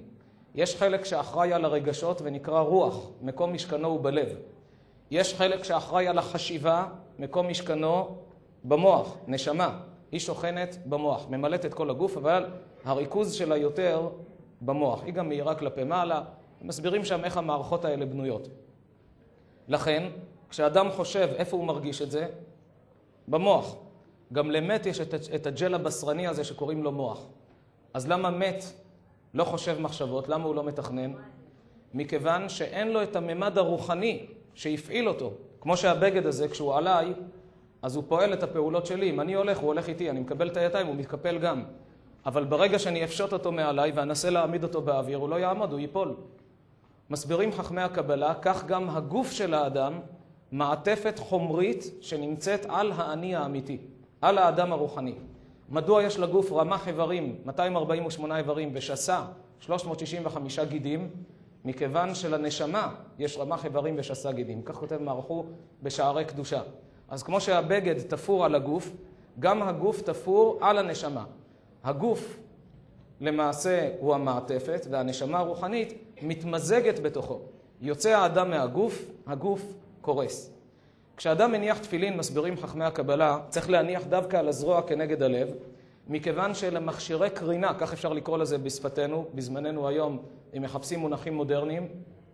יש חלק שאחראי על הרגשות ונקרא רוח, מקום משכנו הוא בלב. יש חלק שאחראי על החשיבה, מקום משכנו במוח, נשמה. היא שוכנת במוח, ממלאת את כל הגוף, אבל הריכוז שלה יותר במוח. היא גם מהירה כלפי מעלה, מסבירים שם איך המערכות האלה בנויות. לכן, כשאדם חושב איפה הוא מרגיש את זה, במוח. גם למת יש את הג'ל הבשרני הזה שקוראים לו מוח. אז למה מת לא חושב מחשבות? למה הוא לא מתכנן? מכיוון שאין לו את הממד הרוחני שהפעיל אותו. כמו שהבגד הזה, כשהוא עליי, אז הוא פועל את הפעולות שלי. אם אני הולך, הוא הולך איתי. אני מקבל את הידיים, הוא מתקפל גם. אבל ברגע שאני אפשוט אותו מעליי ואנסה להעמיד אותו באוויר, הוא לא יעמוד, הוא ייפול. מסבירים חכמי הקבלה, כך גם הגוף של האדם מעטפת חומרית שנמצאת על האני האמיתי, על האדם הרוחני. מדוע יש לגוף רמ"ח איברים, 248 איברים ושסה, 365 גידים? מכיוון שלנשמה יש רמ"ח איברים ושסה גידים. כך כותב מערכו בשערי קדושה. אז כמו שהבגד תפור על הגוף, גם הגוף תפור על הנשמה. הגוף למעשה הוא המעטפת, והנשמה הרוחנית מתמזגת בתוכו. יוצא האדם מהגוף, הגוף קורס. כשאדם מניח תפילין, מסבירים חכמי הקבלה, צריך להניח דווקא על הזרוע כנגד הלב, מכיוון שלמכשירי קרינה, כך אפשר לקרוא לזה בשפתנו, בזמננו היום, אם מחפשים מונחים מודרניים,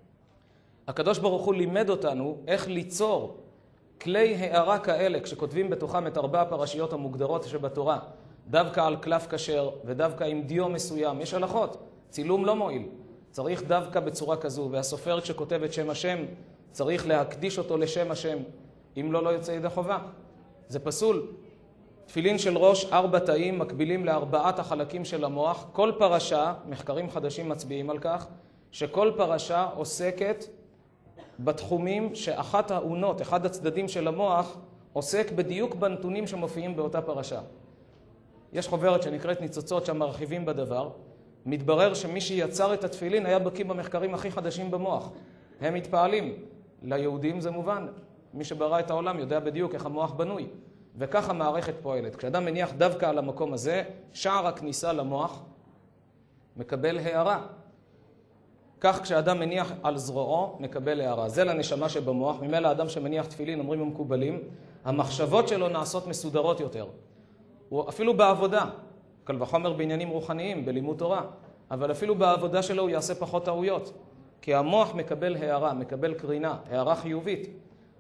הקדוש ברוך הוא לימד אותנו איך ליצור כלי הערה כאלה, כשכותבים בתוכם את 4 הפרשיות המוגדרות שבתורה, דווקא על קלף כשר ודווקא עם דיו מסוים. יש הלכות, צילום לא מועיל. צריך דווקא בצורה כזו, והסופר כשכותב את שם השם, צריך להקדיש אותו לשם השם, אם לא יוצא ידי חובה. זה פסול. תפילין של ראש 4 תאים מקבילים ל4 החלקים של המוח. כל פרשה, מחקרים חדשים מצביעים על כך, שכל פרשה עוסקת בתחומים שאחת האונות, אחד הצדדים של המוח, עוסק בדיוק בנתונים שמופיעים באותה פרשה. יש חוברת שנקראת ניצוצות שמרחיבים בדבר. מתברר שמי שיצר את התפילין היה בקיא במחקרים הכי חדשים במוח. הם מתפעלים. ליהודים זה מובן. מי שברא את העולם יודע בדיוק איך המוח בנוי. וכך המערכת פועלת. כשאדם מניח דווקא על המקום הזה, שער הכניסה למוח מקבל הערה. כך כשאדם מניח על זרועו, מקבל הערה. זה לנשמה שבמוח. ממילא האדם שמניח תפילין, אומרים המקובלים, המחשבות שלו נעשות מסודרות יותר. אפילו בעבודה, קל וחומר בעניינים רוחניים, בלימוד תורה, אבל אפילו בעבודה שלו הוא יעשה פחות טעויות. כי המוח מקבל הערה, מקבל קרינה, הערה חיובית.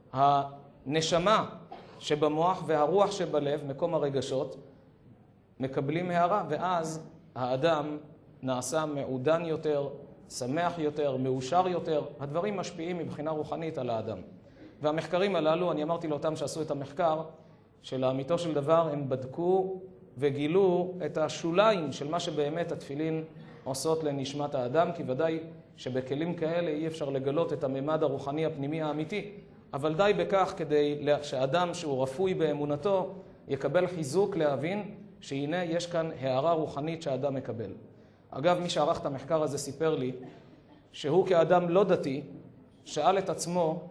הנשמה שבמוח והרוח שבלב, מקום הרגשות, מקבלים הערה, ואז האדם נעשה מעודן יותר, שמח יותר, מאושר יותר. הדברים משפיעים מבחינה רוחנית על האדם. והמחקרים הללו, אני אמרתי לאותם שעשו את המחקר, שלאמיתו של דבר הם בדקו וגילו את השוליים של מה שבאמת התפילין עושות לנשמת האדם, כי ודאי שבכלים כאלה אי אפשר לגלות את הממד הרוחני הפנימי האמיתי, אבל די בכך כדי שאדם שהוא רפוי באמונתו יקבל חיזוק להבין שהנה יש כאן הערה רוחנית שהאדם מקבל. אגב, מי שערך את המחקר הזה סיפר לי שהוא כאדם לא דתי שאל את עצמו,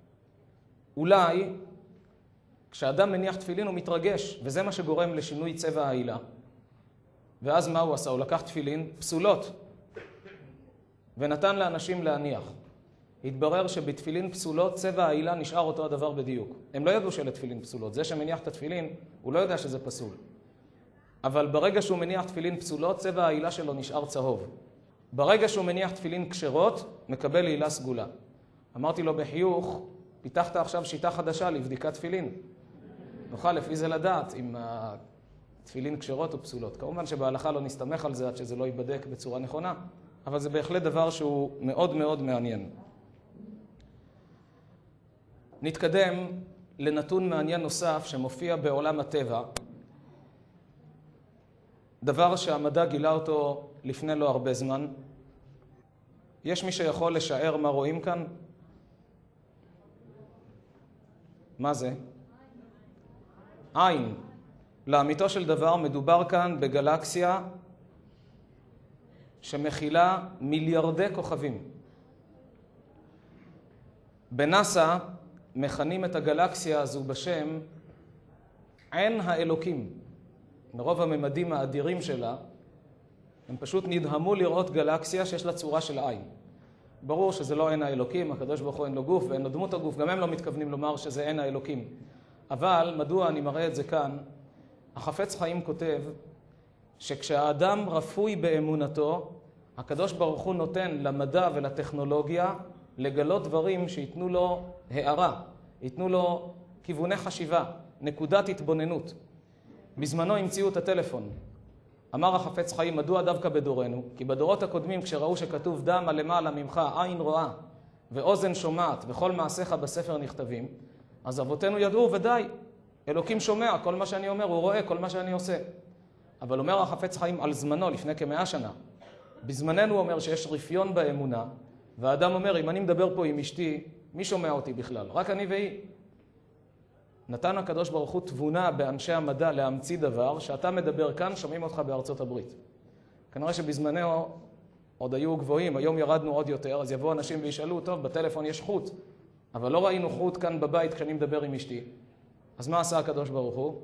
אולי כשאדם מניח תפילין הוא מתרגש, וזה מה שגורם לשינוי צבע העילה. ואז מה הוא עשה? הוא לקח תפילין פסולות ונתן לאנשים להניח. התברר שבתפילין פסולות צבע העילה נשאר אותו הדבר בדיוק. הם לא ידעו שאלה תפילין פסולות. זה שמניח את התפילין, הוא לא יודע שזה פסול. אבל ברגע שהוא מניח תפילין פסולות, צבע העילה שלו נשאר צהוב. ברגע שהוא מניח תפילין כשרות, מקבל עילה סגולה. אמרתי לו בחיוך, פיתחת עכשיו שיטה חדשה לבדיקת תפילין. נוכל לפי זה לדעת אם התפילין כשרות או פסולות. כמובן שבהלכה לא נסתמך על זה עד שזה לא ייבדק בצורה נכונה, אבל זה בהחלט דבר שהוא מאוד מאוד מעניין. נתקדם לנתון מעניין נוסף שמופיע בעולם הטבע, דבר שהמדע גילה אותו לפני לא הרבה זמן. יש מי שיכול לשער מה רואים כאן? מה זה? עין. לאמיתו של דבר מדובר כאן בגלקסיה שמכילה מיליארדי כוכבים. בנאסא מכנים את הגלקסיה הזו בשם עין האלוקים. מרוב הממדים האדירים שלה, הם פשוט נדהמו לראות גלקסיה שיש לה צורה של עין. ברור שזה לא עין האלוקים, הקדוש ברוך הוא אין לו גוף ואין לו דמות הגוף, גם הם לא מתכוונים לומר שזה עין האלוקים. אבל מדוע אני מראה את זה כאן? החפץ חיים כותב שכשהאדם רפוי באמונתו, הקדוש ברוך הוא נותן למדע ולטכנולוגיה לגלות דברים שיתנו לו הערה, ייתנו לו כיווני חשיבה, נקודת התבוננות. בזמנו המציאו את הטלפון. אמר החפץ חיים, מדוע דווקא בדורנו? כי בדורות הקודמים כשראו שכתוב דם הלמעלה ממך, עין רואה ואוזן שומעת וכל מעשיך בספר נכתבים, אז אבותינו ידעו ודאי, אלוקים שומע כל מה שאני אומר, הוא רואה כל מה שאני עושה. אבל אומר החפץ חיים על זמנו לפני כ100 שנה. בזמננו הוא אומר שיש רפיון באמונה, והאדם אומר, אם אני מדבר פה עם אשתי, מי שומע אותי בכלל? רק אני והיא. נתן הקדוש ברוך הוא תבונה באנשי המדע להמציא דבר, שאתה מדבר כאן, שומעים אותך בארצות הברית. כנראה שבזמננו עוד היו גבוהים, היום ירדנו עוד יותר, אז יבואו אנשים וישאלו, טוב, בטלפון יש חוט, אבל לא ראינו חוט כאן בבית כשאני מדבר עם אשתי. אז מה עשה הקדוש ברוך הוא?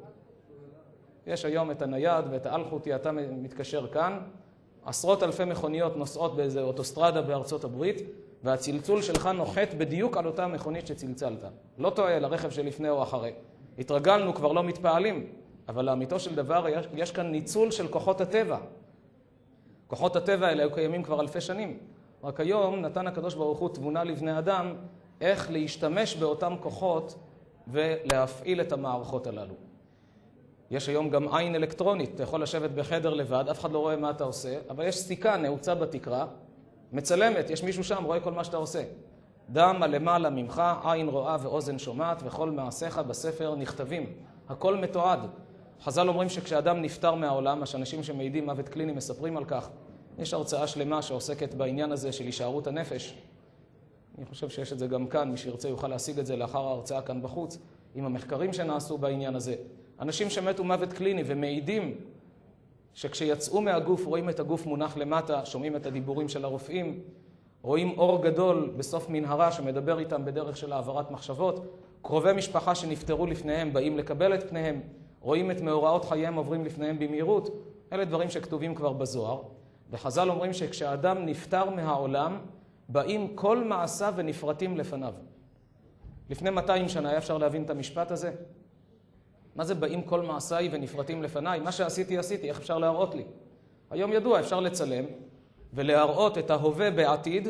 יש היום את הנייד ואת האל-חוטי, אתה מתקשר כאן, עשרות אלפי מכוניות נוסעות באיזה אוטוסטרדה בארצות הברית, והצלצול שלך נוחת בדיוק על אותה מכונית שצלצלת. לא טועה לרכב שלפני או אחרי. התרגלנו, כבר לא מתפעלים, אבל לאמיתו של דבר יש כאן ניצול של כוחות הטבע. כוחות הטבע האלה היו קיימים כבר אלפי שנים. רק היום נתן הקדוש ברוך הוא תבונה לבני אדם איך להשתמש באותם כוחות ולהפעיל את המערכות הללו. יש היום גם עין אלקטרונית, אתה יכול לשבת בחדר לבד, אף אחד לא רואה מה אתה עושה, אבל יש סיכה נעוצה בתקרה, מצלמת, יש מישהו שם, רואה כל מה שאתה עושה. דם הלמעלה ממך, עין רואה ואוזן שומעת, וכל מעשיך בספר נכתבים. הכל מתועד. חז"ל אומרים שכשאדם נפטר מהעולם, אנשים שמעידים מוות קליני מספרים על כך, יש הרצאה שלמה שעוסקת בעניין הזה של הישארות הנפש. אני חושב שיש את זה גם כאן, מי שירצה יוכל להשיג את זה לאחר ההרצאה כאן בחוץ, עם המחקרים שנעשו בעניין הזה. אנשים שמתו מוות קליני ומעידים שכשיצאו מהגוף רואים את הגוף מונח למטה, שומעים את הדיבורים של הרופאים, רואים אור גדול בסוף מנהרה שמדבר איתם בדרך של העברת מחשבות, קרובי משפחה שנפטרו לפניהם באים לקבל את פניהם, רואים את מאורעות חייהם עוברים לפניהם במהירות. אלה דברים שכתובים כבר בזוהר. וחז"ל אומרים שכשאדם נפטר מהעולם, באים כל מעשיו ונפרטים לפניו. לפני 200 שנה היה אפשר להבין את המשפט הזה? מה זה באים כל מעשיי ונפרטים לפניי? מה שעשיתי, עשיתי, איך אפשר להראות לי? היום ידוע, אפשר לצלם ולהראות את ההווה בעתיד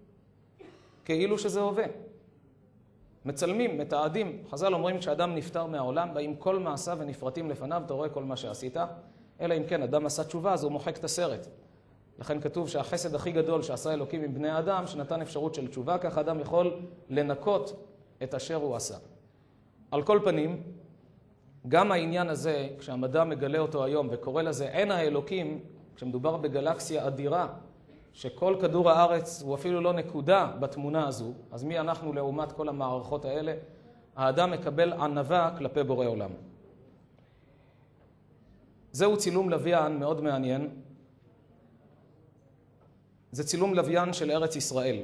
כאילו שזה הווה. מצלמים, מתעדים. חז"ל אומרים כשאדם נפטר מהעולם, באים כל מעשיו ונפרטים לפניו, אתה רואה כל מה שעשית. אלא אם כן, אדם עשה תשובה, אז הוא מוחק את הסרט. לכן כתוב שהחסד הכי גדול שעשה אלוקים עם בני האדם, שנתן אפשרות של תשובה, כך אדם יכול לנקות את אשר הוא עשה. על כל פנים, גם העניין הזה, כשהמדע מגלה אותו היום וקורא לזה עין האלוקים, כשמדובר בגלקסיה אדירה, שכל כדור הארץ הוא אפילו לא נקודה בתמונה הזו, אז מי אנחנו לעומת כל המערכות האלה? האדם מקבל ענווה כלפי בורא עולם. זהו צילום לוויין מאוד מעניין. זה צילום לוויין של ארץ ישראל.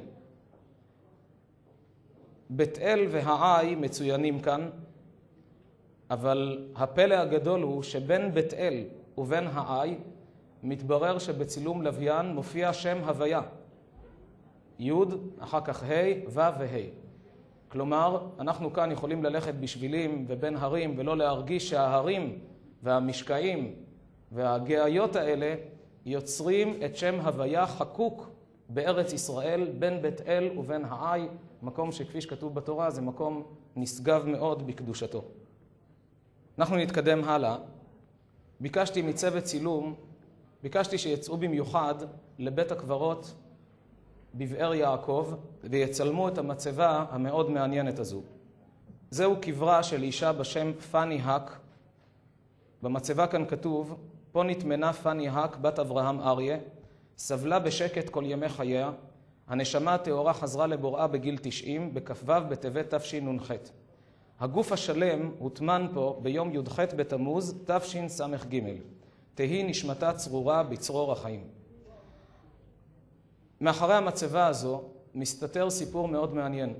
בית אל והעי מצוינים כאן, אבל הפלא הגדול הוא שבין בית אל ובין העי מתברר שבצילום לוויין מופיע שם הוויה. י' אחר כך ה' ו' וה'. כלומר, אנחנו כאן יכולים ללכת בשבילים ובין הרים ולא להרגיש שההרים והמשקעים והגאיות האלה יוצרים את שם הוויה חקוק בארץ ישראל בין בית אל ובין העי, מקום שכפי שכתוב בתורה זה מקום נשגב מאוד בקדושתו. אנחנו נתקדם הלאה. ביקשתי מצוות צילום, ביקשתי שיצאו במיוחד לבית הקברות בבאר יעקב ויצלמו את המצבה המאוד מעניינת הזו. זהו קברה של אישה בשם פני האק. במצבה כאן כתוב, פה נטמנה פני האק בת אברהם אריה, סבלה בשקט כל ימי חייה, הנשמה הטהורה חזרה לבוראה בגיל 90, בכ"ו בטבת תשנ"ח. הגוף השלם הוטמן פה ביום י"ח בתמוז תשס"ג. תהי נשמתה צרורה בצרור החיים. מאחורי המצבה הזו מסתתר סיפור מאוד מעניין.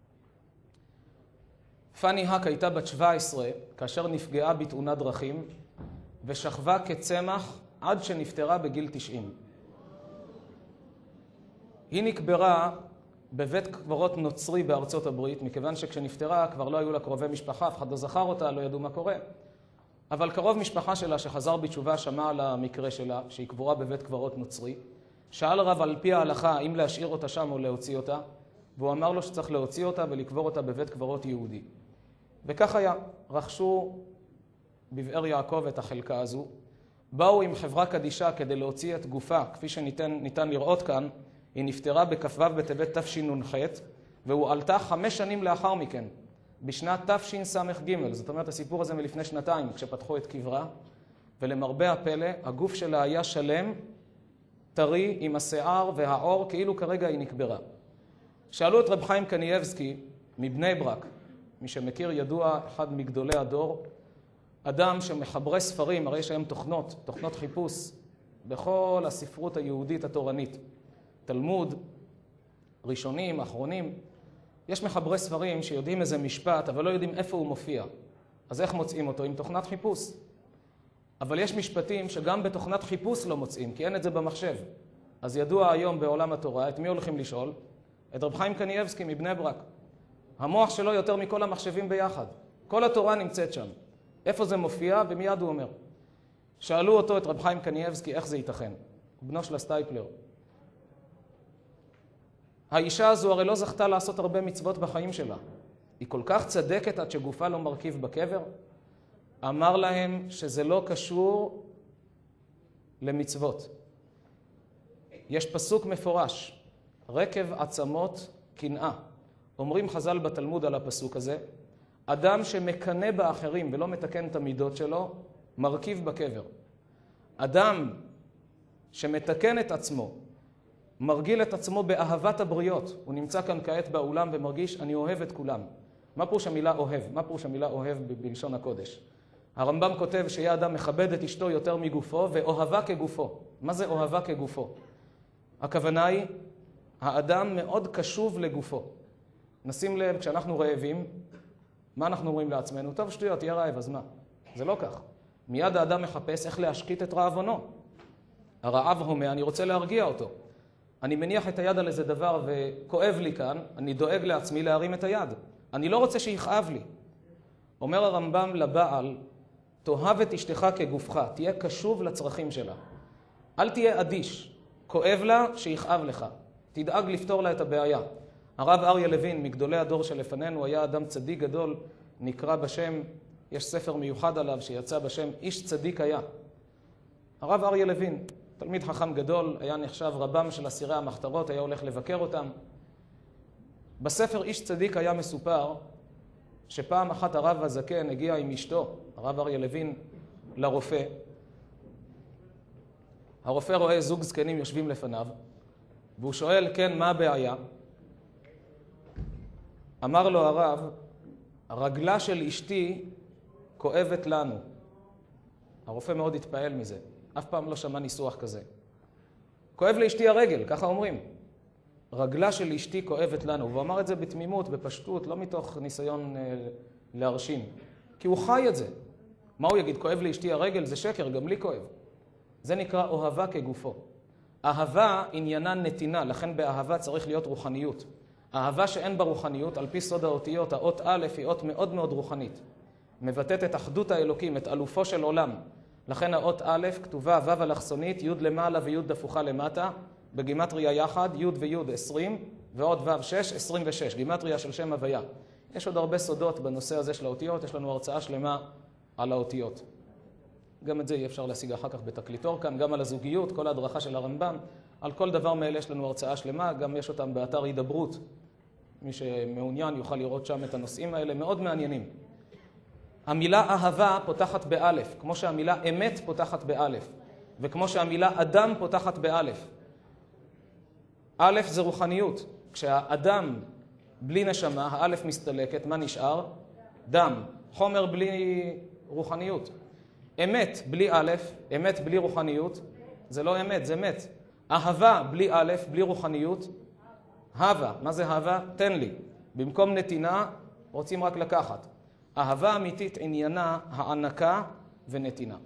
פני האק הייתה בת 17 כאשר נפגעה בתאונת דרכים ושכבה כצמח עד שנפטרה בגיל 90. היא נקברה בבית קברות נוצרי בארצות הברית, מכיוון שכשנפטרה כבר לא היו לה קרובי משפחה, אף אחד לא זכר אותה, לא ידעו מה קורה. אבל קרוב משפחה שלה שחזר בתשובה שמע על המקרה שלה, שהיא קבורה בבית קברות נוצרי, שאל רב על פי ההלכה אם להשאיר אותה שם או להוציא אותה, והוא אמר לו שצריך להוציא אותה ולקבור אותה בבית קברות יהודי. וכך היה, רכשו בבאר יעקב את החלקה הזו, באו עם חברה קדישה כדי להוציא את גופה, כפי שניתן לראות כאן, היא נפטרה בכ"ו בטבת תשנ"ח, והוא עלתה 5 שנים לאחר מכן, בשנת תשס"ג, זאת אומרת הסיפור הזה מלפני 2 כשפתחו את קברה, ולמרבה הפלא הגוף שלה היה שלם, טרי, עם השיער והעור, כאילו כרגע היא נקברה. שאלו את רב חיים קניאבסקי מבני ברק, מי שמכיר ידוע, אחד מגדולי הדור, אדם שמחברי ספרים, הרי יש היום תוכנות חיפוש בכל הספרות היהודית התורנית, תלמוד, ראשונים, אחרונים, יש מחברי ספרים שיודעים איזה משפט, אבל לא יודעים איפה הוא מופיע. אז איך מוצאים אותו? עם תוכנת חיפוש. אבל יש משפטים שגם בתוכנת חיפוש לא מוצאים, כי אין את זה במחשב. אז ידוע היום בעולם התורה, את מי הולכים לשאול? את רב חיים קניאבסקי מבני ברק. המוח שלו יותר מכל המחשבים ביחד. כל התורה נמצאת שם. איפה זה מופיע? ומיד הוא אומר. שאלו אותו, את רב חיים קניאבסקי, איך זה ייתכן? בנו של הסטייפלר. האישה הזו הרי לא זכתה לעשות הרבה מצוות בחיים שלה. היא כל כך צדקת עד שגופה לא מרכיב בקבר. אמר להם שזה לא קשור למצוות. יש פסוק מפורש, רקב עצמות קנאה. אומרים חז"ל בתלמוד על הפסוק הזה, אדם שמקנא באחרים ולא מתקן את המידות שלו, מרכיב בקבר. אדם שמתקן את עצמו, מרגיל את עצמו באהבת הבריות. הוא נמצא כאן כעת באולם ומרגיש, אני אוהב את כולם. מה פירוש המילה אוהב? מה פירוש המילה אוהב בלשון הקודש? הרמב"ם כותב שיהיה אדם מכבד את אשתו יותר מגופו ואוהבה כגופו. מה זה אוהבה כגופו? הכוונה היא, האדם מאוד קשוב לגופו. נשים לב, כשאנחנו רעבים, מה אנחנו אומרים לעצמנו? טוב, שטויות, תהיה רעב, אז מה? זה לא כך. מיד האדם מחפש איך להשקיט את רעבונו. הרעב הומה, אני רוצה להרגיע אותו. אני מניח את היד על איזה דבר וכואב לי כאן, אני דואג לעצמי להרים את היד. אני לא רוצה שיכאב לי. אומר הרמב"ם לבעל, תאהב את אשתך כגופך, תהיה קשוב לצרכים שלה. אל תהיה אדיש, כואב לה שיכאב לך. תדאג לפתור לה את הבעיה. הרב אריה לוין, מגדולי הדור שלפנינו, היה אדם צדיק גדול, נקרא בשם, יש ספר מיוחד עליו שיצא בשם איש צדיק היה. הרב אריה לוין, תלמיד חכם גדול, היה נחשב רבם של אסירי המחתרות, היה הולך לבקר אותם. בספר איש צדיק היה מסופר שפעם אחת הרב הזקן הגיע עם אשתו, הרב אריה לוין, לרופא. הרופא רואה זוג זקנים יושבים לפניו, והוא שואל, כן, מה הבעיה? אמר לו הרב, הרגלה של אשתי כואבת לנו. הרופא מאוד התפעל מזה. אף פעם לא שמע ניסוח כזה. כואב לאשתי הרגל, ככה אומרים. רגלה של אשתי כואבת לנו. והוא אמר את זה בתמימות, בפשטות, לא מתוך ניסיון להרשים. כי הוא חי את זה. מה הוא יגיד? כואב לאשתי הרגל? זה שקר, גם לי כואב. זה נקרא אוהבה כגופו. אהבה עניינה נתינה, לכן באהבה צריך להיות רוחניות. אהבה שאין בה רוחניות, על פי סוד האותיות, האות א' היא אות מאוד מאוד רוחנית. מבטאת את אחדות האלוקים, את אלופו של עולם. לכן האות א' כתובה ו' אלכסונית, י' למעלה וי' דפוכה למטה, בגימטריה יחד, י' וי' 20, ועוד ו' 6, 26, גימטריה של שם הוויה. יש עוד הרבה סודות בנושא הזה של האותיות, יש לנו הרצאה שלמה על האותיות. גם את זה יהיה אפשר להשיג אחר כך בתקליטור כאן, גם על הזוגיות, כל ההדרכה של הרמב"ם. על כל דבר מאלה יש לנו הרצאה שלמה, גם יש אותם באתר הידברות. מי שמעוניין יוכל לראות שם את הנושאים האלה, מאוד מעניינים. המילה אהבה פותחת באלף, כמו שהמילה אמת פותחת באלף, וכמו שהמילה אדם פותחת באלף. אלף זה רוחניות. כשהאדם בלי נשמה, האלף מסתלקת, מה נשאר? דם. חומר בלי רוחניות. אמת בלי אלף, אמת בלי רוחניות, זה לא אמת, זה מת. אהבה בלי אלף, בלי רוחניות, הווה. מה זה הווה? תן לי. במקום נתינה, רוצים רק לקחת. אהבה אמיתית עניינה הענקה ונתינה.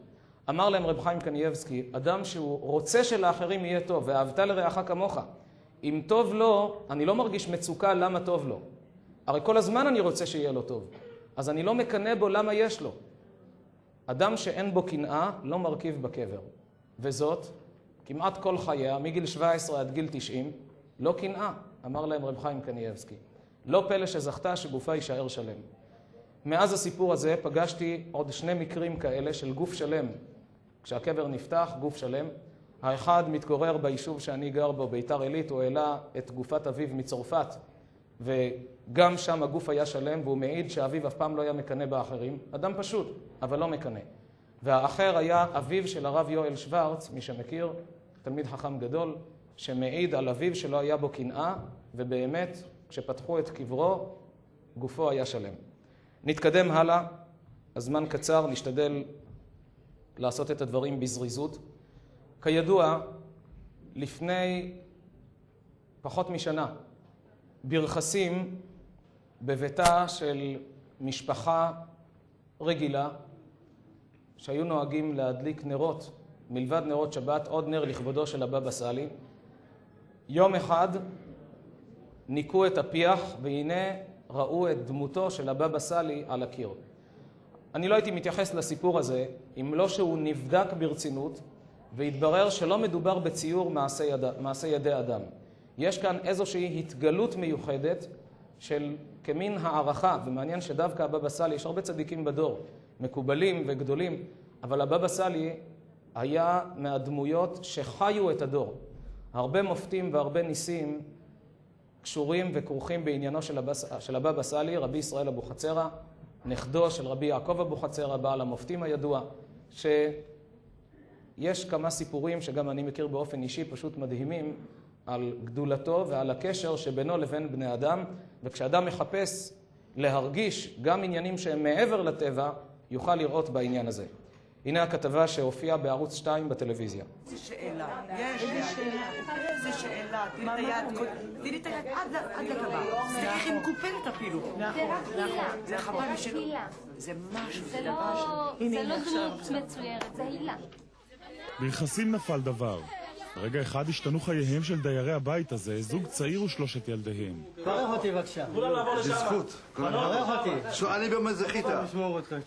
אמר להם רב חיים קניבסקי, אדם שהוא רוצה שלאחרים יהיה טוב, ואהבת לרעך כמוך. אם טוב לו, אני לא מרגיש מצוקה למה טוב לו. הרי כל הזמן אני רוצה שיהיה לו טוב. אז אני לא מקנא בו למה יש לו. אדם שאין בו קנאה לא מרכיב בקבר. וזאת, כמעט כל חייה, מגיל 17 עד גיל 90, לא קנאה, אמר להם רב חיים קניבסקי. לא פלא שזכתה שגופה יישאר שלם. מאז הסיפור הזה פגשתי עוד 2 מקרים כאלה של גוף שלם. כשהקבר נפתח, גוף שלם. האחד מתגורר ביישוב שאני גר בו, ביתר עילית, הוא העלה את גופת אביו מצרפת, וגם שם הגוף היה שלם, והוא מעיד שאביו אף פעם לא היה מקנא באחרים. אדם פשוט, אבל לא מקנא. והאחר היה אביו של הרב יואל שוורץ, מי שמכיר, תלמיד חכם גדול, שמעיד על אביו שלא היה בו קנאה, ובאמת, כשפתחו את קברו, גופו היה שלם. נתקדם הלאה, הזמן קצר, נשתדל לעשות את הדברים בזריזות. כידוע, לפני פחות משנה, ברכסים בביתה של משפחה רגילה, שהיו נוהגים להדליק נרות, מלבד נרות שבת, עוד נר לכבודו של הבבא סאלי. יום אחד ניקו את הפיח, והנה ראו את דמותו של הבבא סאלי על הקיר. אני לא הייתי מתייחס לסיפור הזה, אם לא שהוא נבדק ברצינות, והתברר שלא מדובר בציור מעשה ידי אדם. יש כאן איזושהי התגלות מיוחדת של כמין הערכה, ומעניין שדווקא הבבא סאלי, יש הרבה צדיקים בדור, מקובלים וגדולים, אבל הבבא סאלי היה מהדמויות שחיו את הדור. הרבה מופתים והרבה ניסים קשורים וכרוכים בעניינו של הבבא סאלי, רבי ישראל אבוחצירא, נכדו של רבי יעקב אבוחצירא, בעל המופתים הידוע, שיש כמה סיפורים שגם אני מכיר באופן אישי, פשוט מדהימים, על גדולתו ועל הקשר שבינו לבין בני אדם, וכשאדם מחפש להרגיש גם עניינים שהם מעבר לטבע, יוכל לראות בעניין הזה. הנה הכתבה שהופיעה בערוץ 2 בטלוויזיה. איזה שאלה, איזה שאלה, תראי את היד עד לגבה, זה איך היא מקופלת אפילו. זה חבל משלו, זה משהו, זה דבר זה לא דמות מצוירת, זה הילה. ברכסים נפל דבר. ברגע אחד השתנו חייהם של דיירי הבית הזה, זוג צעיר ושלושת ילדיהם. תברך אותי בבקשה. כולם לעבור לשם. בזכות. תברך אותי. אני באמת זכיתה. לשמור אותך,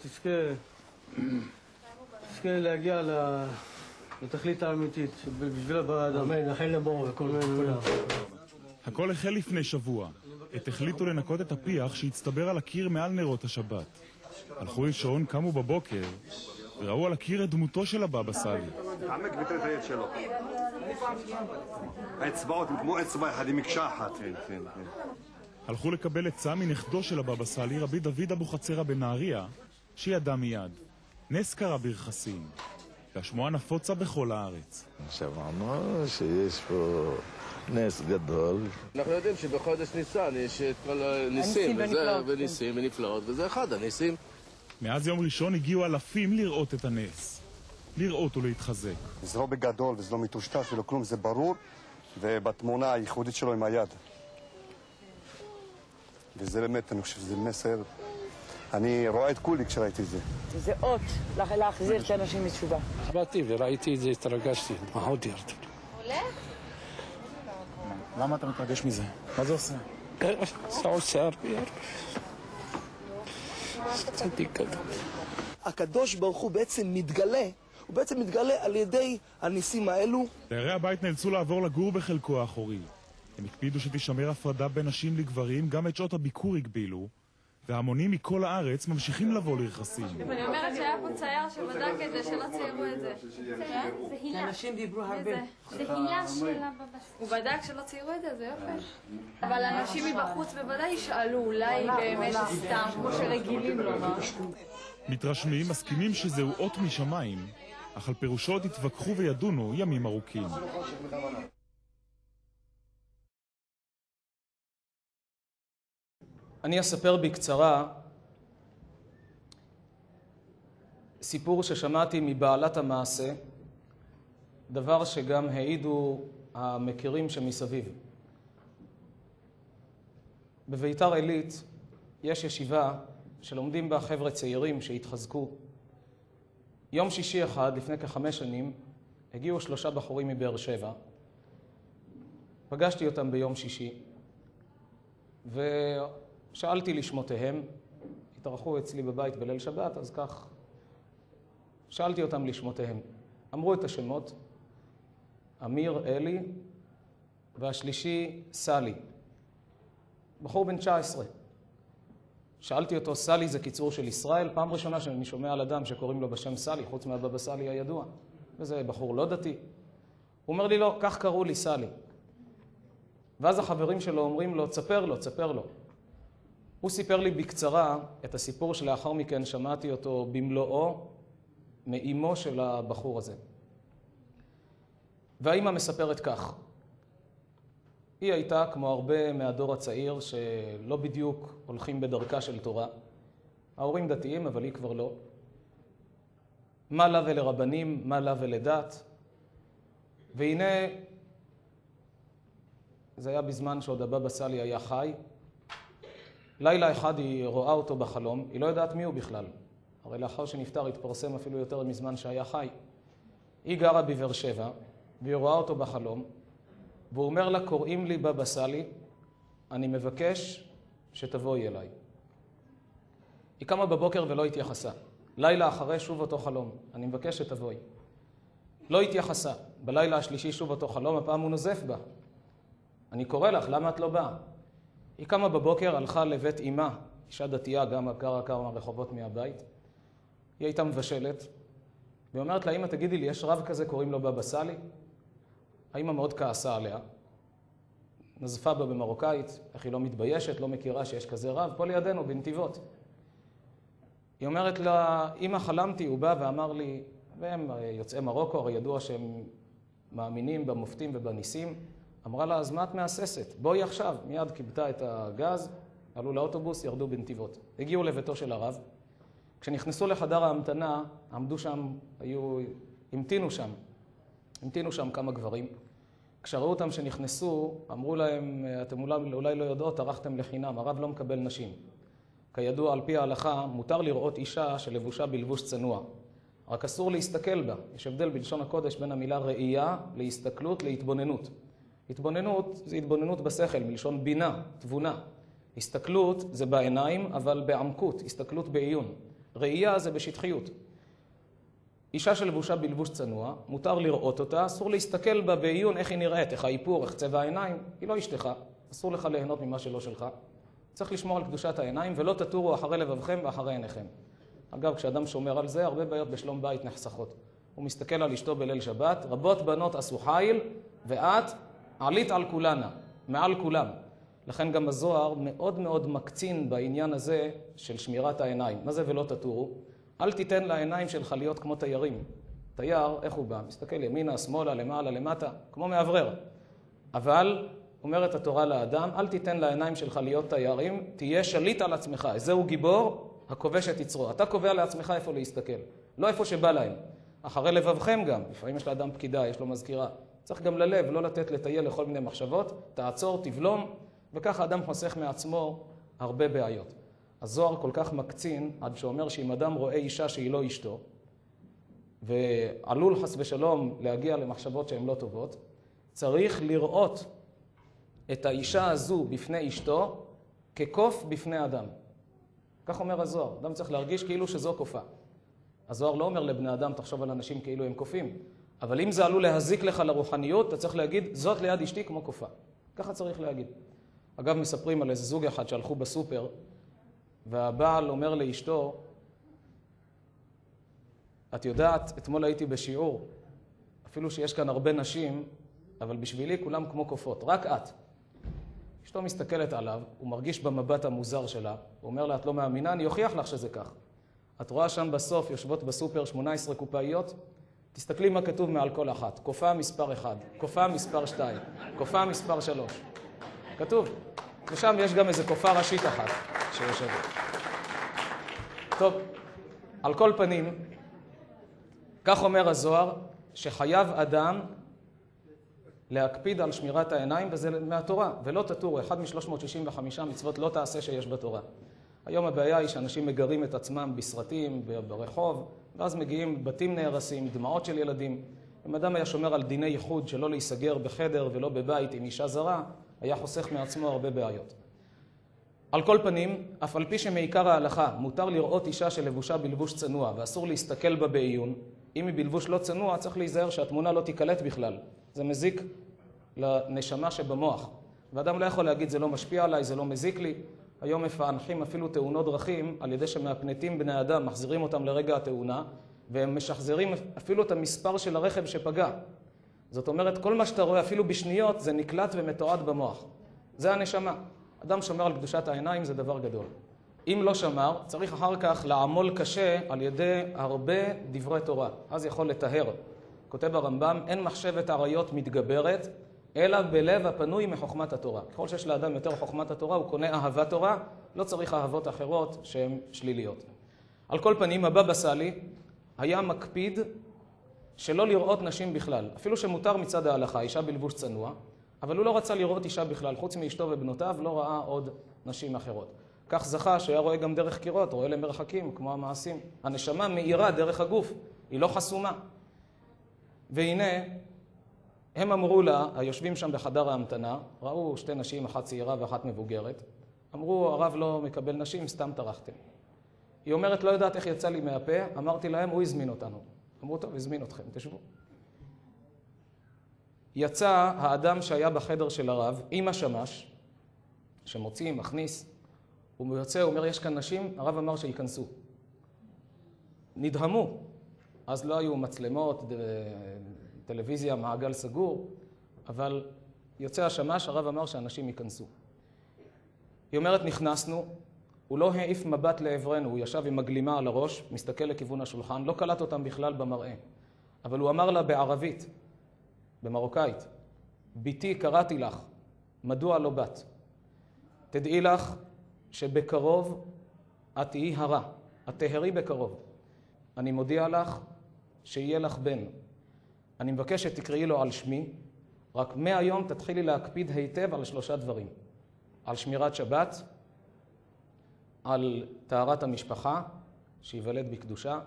שתזכה להגיע לתכלית האמיתית, בשביל הבא האדם. אמן, לכן לבור וכל כולם. הכל החל לפני שבוע. עת החליטו לנקות את הפיח שהצטבר על הקיר מעל נרות השבת. הלכו לישון, קמו בבוקר, וראו על הקיר את דמותו של הבבא סאלי. עמק ותראה את היד שלו. האצבעות הם כמו אצבע אחד, עם מקשה אחת. הלכו לקבל עצה מנכדו של הבבא סאלי, רבי דוד אבוחצירא בנהריה, שידע מיד. נס קרה ברכסים, והשמועה נפוצה בכל הארץ. שמענו שיש פה נס גדול. אנחנו יודעים שבחודש ניסן יש את כל הניסים, וניסים ונפלאות, וזה אחד הניסים. מאז יום ראשון הגיעו אלפים לראות את הנס. לראות ולהתחזק. זה לא בגדול וזה לא מטושטש ולא כלום, זה ברור, ובתמונה הייחודית שלו עם היד. וזה באמת, אני חושב שזה מסר. אני רואה את כולי כשראיתי את זה. זה אות להחזיר את האנשים מתשובה. באתי וראיתי את זה, התרגשתי, מאוד ירדו. הולך? למה אתה מתרגש מזה? מה זה עושה? זה עושה הרבה. צדיק גדול. הקדוש ברוך הוא בעצם מתגלה על ידי הניסים האלו. דיירי הבית נאלצו לעבור לגור בחלקו האחורי. הם הקפידו שתישמר הפרדה בין נשים לגברים, גם את שעות הביקור הגבילו, והמונים מכל הארץ ממשיכים לבוא לרכסים. אני אומרת שהיה פה צייר שבדק את זה, שלא ציירו את זה. זה הילה. אנשים דיברו הרבה. זה הילה של הבבא. הוא בדק שלא ציירו את זה, זה יופי. אבל אנשים מבחוץ בוודאי ישאלו, אולי באמת סתם, כמו שרגילים לומר. מתרשמים, מסכימים שזהו אות משמיים, אך על פירושו תתווכחו וידונו ימים ארוכים. אני אספר בקצרה סיפור ששמעתי מבעלת המעשה, דבר שגם העידו המכירים שמסביב. בביתר עילית יש ישיבה שלומדים בה חבר'ה צעירים שהתחזקו, יום שישי אחד, לפני כ5 שנים, הגיעו 3 בחורים מבאר שבע. פגשתי אותם ביום שישי, ושאלתי לשמותיהם. התארחו אצלי בבית בליל שבת, אז כך שאלתי אותם לשמותיהם. אמרו את השמות, אמיר, אלי, והשלישי סלי. בחור בן 19. שאלתי אותו, סלי זה קיצור של ישראל? פעם ראשונה שאני שומע על אדם שקוראים לו בשם סלי, חוץ מהבבא סלי הידוע. וזה בחור לא דתי. הוא אומר לי, לא, כך קראו לי סלי. ואז החברים שלו אומרים לו, תספר לו, תספר לו. הוא סיפר לי בקצרה את הסיפור שלאחר מכן שמעתי אותו במלואו מאימו של הבחור הזה. והאימא מספרת כך. היא הייתה כמו הרבה מהדור הצעיר שלא בדיוק הולכים בדרכה של תורה. ההורים דתיים, אבל היא כבר לא. מה לה ולרבנים, מה לה ולדת. והנה, זה היה בזמן שעוד הבבא סאלי היה חי. לילה אחד היא רואה אותו בחלום, היא לא יודעת מי הוא בכלל. הרי לאחר שנפטר התפרסם אפילו יותר מזמן שהיה חי. היא גרה בבאר שבע, והיא רואה אותו בחלום, והוא אומר לה, קוראים לי בבא סאלי, אני מבקש שתבואי אליי. היא קמה בבוקר ולא התייחסה. לילה אחרי שוב אותו חלום, אני מבקש שתבואי. לא התייחסה. בלילה השלישי שוב אותו חלום, הפעם הוא נוזף בה. אני קורא לך, למה את לא באה? היא קמה בבוקר, הלכה לבית אימה, אישה דתייה, גם גרה כמה רחובות מהבית. היא הייתה מבשלת, והיא אומרת לה, אמא, תגידי לי, יש רב כזה, קוראים לו בבא סאלי? האמא מאוד כעסה עליה. נזפה בה במרוקאית, איך היא לא מתביישת, לא מכירה שיש כזה רב, פה לידינו, בנתיבות. היא אומרת לה, אמא, חלמתי, הוא בא ואמר לי, והם יוצאי מרוקו, הרי ידוע שהם מאמינים במופתים ובניסים. אמרה לה, אז מה את מהססת? בואי עכשיו. מיד קיבתה את הגז, עלו לאוטובוס, ירדו בנתיבות. הגיעו לביתו של הרב. כשנכנסו לחדר ההמתנה, עמדו שם, המתינו שם כמה גברים. כשראו אותם שנכנסו, אמרו להם, אתם אולי לא יודעות, ערכתם לחינם, הרב לא מקבל נשים. כידוע, על פי ההלכה, מותר לראות אישה שלבושה בלבוש צנוע. רק אסור להסתכל בה. יש הבדל בלשון הקודש בין המילה ראייה, להסתכלות, להתבוננות. התבוננות זה התבוננות בשכל, מלשון בינה, תבונה. הסתכלות זה בעיניים, אבל בעמקות, הסתכלות בעיון. ראייה זה בשטחיות. אישה שלבושה בלבוש צנוע, מותר לראות אותה, אסור להסתכל בה בעיון איך היא נראית, איך האיפור, איך צבע העיניים, היא לא אשתך, אסור לך ליהנות ממה שלא שלך. צריך לשמור על קדושת העיניים, ולא תטורו אחרי לבבכם ואחרי עיניכם. אגב, כשאדם שומר על זה, הרבה בעיות בשלום בית נחסכות. הוא מסתכל על אשתו בליל שבת, רבות בנות עשו חיל, ואת עלית על כולנה, מעל כולם. לכן גם הזוהר מאוד מאוד מקצין בעניין הזה של שמירת העיניים. מה זה ולא תטורו? אל תיתן לעיניים שלך להיות כמו תיירים. תייר, איך הוא בא? מסתכל ימינה, שמאלה, למעלה, למטה, כמו מעברר. אבל, אומרת התורה לאדם, אל תיתן לעיניים שלך להיות תיירים, תהיה שליט על עצמך. זהו גיבור, הכובש את יצרו. אתה קובע לעצמך איפה להסתכל, לא איפה שבא להם. אחרי לבבכם גם, לפעמים יש לאדם פקידה, יש לו מזכירה. צריך גם ללב, לא לתת לטייל לכל מיני מחשבות, תעצור, תבלום, וככה אדם חוסך מעצמו הרבה בעיות. הזוהר כל כך מקצין עד שאומר שאם אדם רואה אישה שהיא לא אשתו, ועלול חס ושלום להגיע למחשבות שהן לא טובות, צריך לראות את האישה הזו בפני אשתו כקוף בפני אדם. כך אומר הזוהר. אדם צריך להרגיש כאילו שזו קופה. הזוהר לא אומר לבני אדם, תחשוב על אנשים כאילו הם קופים. אבל אם זה עלול להזיק לך לרוחניות, אתה צריך להגיד, זאת ליד אשתי כמו קופה. ככה צריך להגיד. אגב, מספרים על איזה זוג אחד שהלכו בסופר, והבעל אומר לאשתו, את יודעת, אתמול הייתי בשיעור, אפילו שיש כאן הרבה נשים, אבל בשבילי כולם כמו קופות, רק את. אשתו מסתכלת עליו, הוא מרגיש במבט המוזר שלה, הוא אומר לה, את לא מאמינה, אני אוכיח לך שזה כך. את רואה שם בסוף, יושבות בסופר 18 קופאיות, תסתכלי מה כתוב מעל כל אחת. קופה מספר 1, קופה מספר 2, קופה מספר 3. כתוב. ושם יש גם איזו קופה ראשית אחת שיושבת. טוב, על כל פנים, כך אומר הזוהר, שחייב אדם להקפיד על שמירת העיניים, וזה מהתורה, ולא תטורו, 1 מ-365 מצוות לא תעשה שיש בתורה. היום הבעיה היא שאנשים מגרים את עצמם בסרטים, ברחוב, ואז מגיעים בתים נהרסים, דמעות של ילדים. אם אדם היה שומר על דיני ייחוד שלא להיסגר בחדר ולא בבית עם אישה זרה, היה חוסך מעצמו הרבה בעיות. על כל פנים, אף על פי שמעיקר ההלכה מותר לראות אישה שלבושה בלבוש צנוע ואסור להסתכל בה בעיון, אם היא בלבוש לא צנוע צריך להיזהר שהתמונה לא תיקלט בכלל. זה מזיק לנשמה שבמוח. ואדם לא יכול להגיד זה לא משפיע עליי, זה לא מזיק לי. היום מפענחים אפילו תאונות דרכים על ידי שמהפנטים בני אדם, מחזירים אותם לרגע התאונה, והם משחזרים אפילו את המספר של הרכב שפגע. זאת אומרת, כל מה שאתה רואה אפילו בשניות זה נקלט ומתועד במוח. זה הנשמה. אדם שומר על קדושת העיניים זה דבר גדול. אם לא שמר, צריך אחר כך לעמול קשה על ידי הרבה דברי תורה. אז יכול לטהר. כותב הרמב"ם, אין מחשבת עריות מתגברת, אלא בלב הפנוי מחוכמת התורה. ככל שיש לאדם יותר חוכמת התורה, הוא קונה אהבת תורה, לא צריך אהבות אחרות שהן שליליות. על כל פנים, הבבא סאלי היה מקפיד שלא לראות נשים בכלל. אפילו שמותר מצד ההלכה, אישה בלבוש צנוע, אבל הוא לא רצה לראות אישה בכלל. חוץ מאשתו ובנותיו, לא ראה עוד נשים אחרות. כך זכה שהיה רואה גם דרך קירות, רואה למרחקים, כמו המעשים. הנשמה מאירה דרך הגוף, היא לא חסומה. והנה, הם אמרו לה, היושבים שם בחדר ההמתנה, ראו שתי נשים, אחת צעירה ואחת מבוגרת, אמרו, הרב לא מקבל נשים, סתם טרחתם. היא אומרת, לא יודעת איך יצא לי מהפה, אמרתי להם, הוא הזמין אותנו. אמרו, טוב, הזמין אתכם, תשבו. יצא האדם שהיה בחדר של הרב, עם השמש, שמוציא, מכניס, הוא יוצא, הוא אומר, יש כאן נשים, הרב אמר שיכנסו. נדהמו, אז לא היו מצלמות, טלוויזיה, מעגל סגור, אבל יוצא השמש, הרב אמר שאנשים ייכנסו. היא אומרת, נכנסנו, הוא לא העיף מבט לעברנו, הוא ישב עם מגלימה על הראש, מסתכל לכיוון השולחן, לא קלט אותם בכלל במראה. אבל הוא אמר לה בערבית, במרוקאית, ביתי קראתי לך, מדוע לא באת? תדעי לך שבקרוב את תהיי הרע, את תהרי בקרוב. אני מודיע לך שיהיה לך בן. אני מבקש שתקראי לו על שמי, רק מהיום תתחילי להקפיד היטב על 3 דברים. על שמירת שבת, על טהרת המשפחה, שיוולד בקדושה,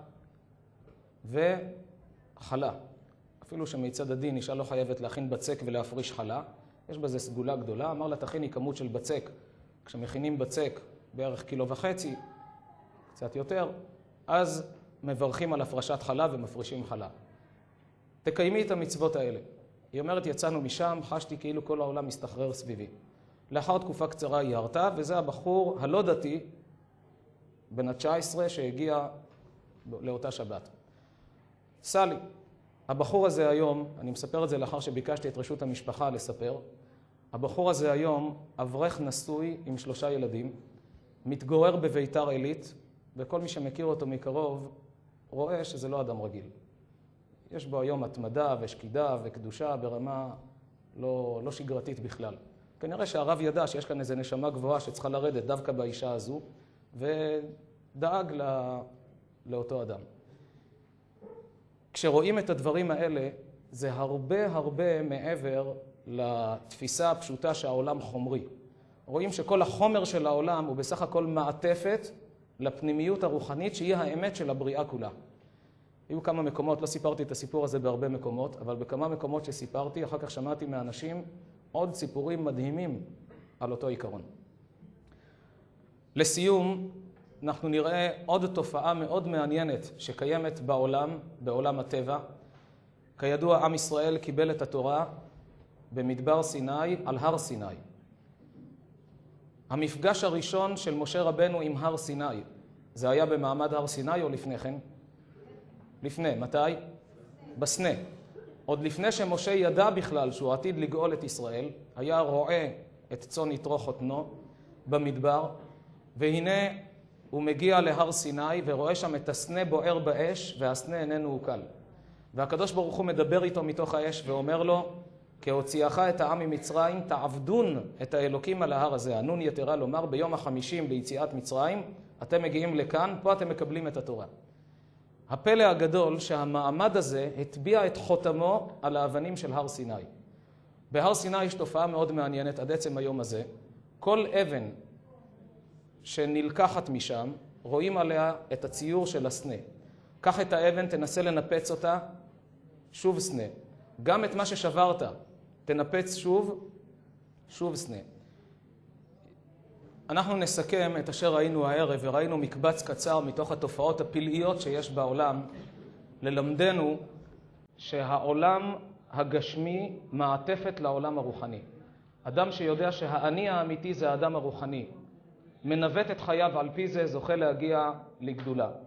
וחלה. אפילו שמצד הדין אישה לא חייבת להכין בצק ולהפריש חלה, יש בזה סגולה גדולה. אמר לה, תכיני כמות של בצק. כשמכינים בצק בערך 1.5 קילו, קצת יותר, אז מברכים על הפרשת חלה ומפרישים חלה. תקיימי את המצוות האלה. היא אומרת, יצאנו משם, חשתי כאילו כל העולם מסתחרר סביבי. לאחר תקופה קצרה היא הרתה, וזה הבחור הלא דתי, בן ה-19, שהגיע לאותה שבת. סלי, הבחור הזה היום, אני מספר את זה לאחר שביקשתי את רשות המשפחה לספר, הבחור הזה היום אברך נשוי עם 3 ילדים, מתגורר בביתר עילית, וכל מי שמכיר אותו מקרוב רואה שזה לא אדם רגיל. יש בו היום התמדה ושקידה וקדושה ברמה לא שגרתית בכלל. כנראה שהרב ידע שיש כאן איזו נשמה גבוהה שצריכה לרדת דווקא באישה הזו, ודאג לאותו אדם. כשרואים את הדברים האלה, זה הרבה מעבר לתפיסה הפשוטה שהעולם חומרי. רואים שכל החומר של העולם הוא בסך הכל מעטפת לפנימיות הרוחנית שהיא האמת של הבריאה כולה. היו כמה מקומות, לא סיפרתי את הסיפור הזה בהרבה מקומות, אבל בכמה מקומות שסיפרתי, אחר כך שמעתי מאנשים עוד סיפורים מדהימים על אותו עיקרון. לסיום, אנחנו נראה עוד תופעה מאוד מעניינת שקיימת בעולם הטבע. כידוע, עם ישראל קיבל את התורה במדבר סיני על הר סיני. המפגש הראשון של משה רבנו עם הר סיני, זה היה במעמד הר סיני או לפני כן? לפני, מתי? בסנה. עוד לפני שמשה ידע בכלל שהוא עתיד לגאול את ישראל, היה רואה את צאן יתרו חותנו במדבר, והנה הוא מגיע להר סיני ורואה שם את הסנה בוער באש, והסנה איננו עוקל. והקדוש ברוך הוא מדבר איתו מתוך האש ואומר לו, כהוציאך את העם ממצרים, תעבדון את האלוקים על ההר הזה. הנון יתרה לומר, ביום ה-50 ליציאת מצרים, אתם מגיעים לכאן, פה אתם מקבלים את התורה. הפלא הגדול שהמעמד הזה הטביע את חותמו על האבנים של הר סיני. בהר סיני יש תופעה מאוד מעניינת עד עצם היום הזה. כל אבן שנלקחת משם, רואים עליה את הציור של הסנה. קח את האבן, תנסה לנפץ אותה, שוב סנה. גם את מה ששברת, תנפץ שוב, שוב סנה. אנחנו נסכם את אשר ראינו הערב, וראינו מקבץ קצר מתוך התופעות הפלאיות שיש בעולם, ללמדנו שהעולם הגשמי מעטפת לעולם הרוחני. אדם שיודע שהאני האמיתי זה האדם הרוחני, מנווט את חייו על פי זה, זוכה להגיע לגדולה.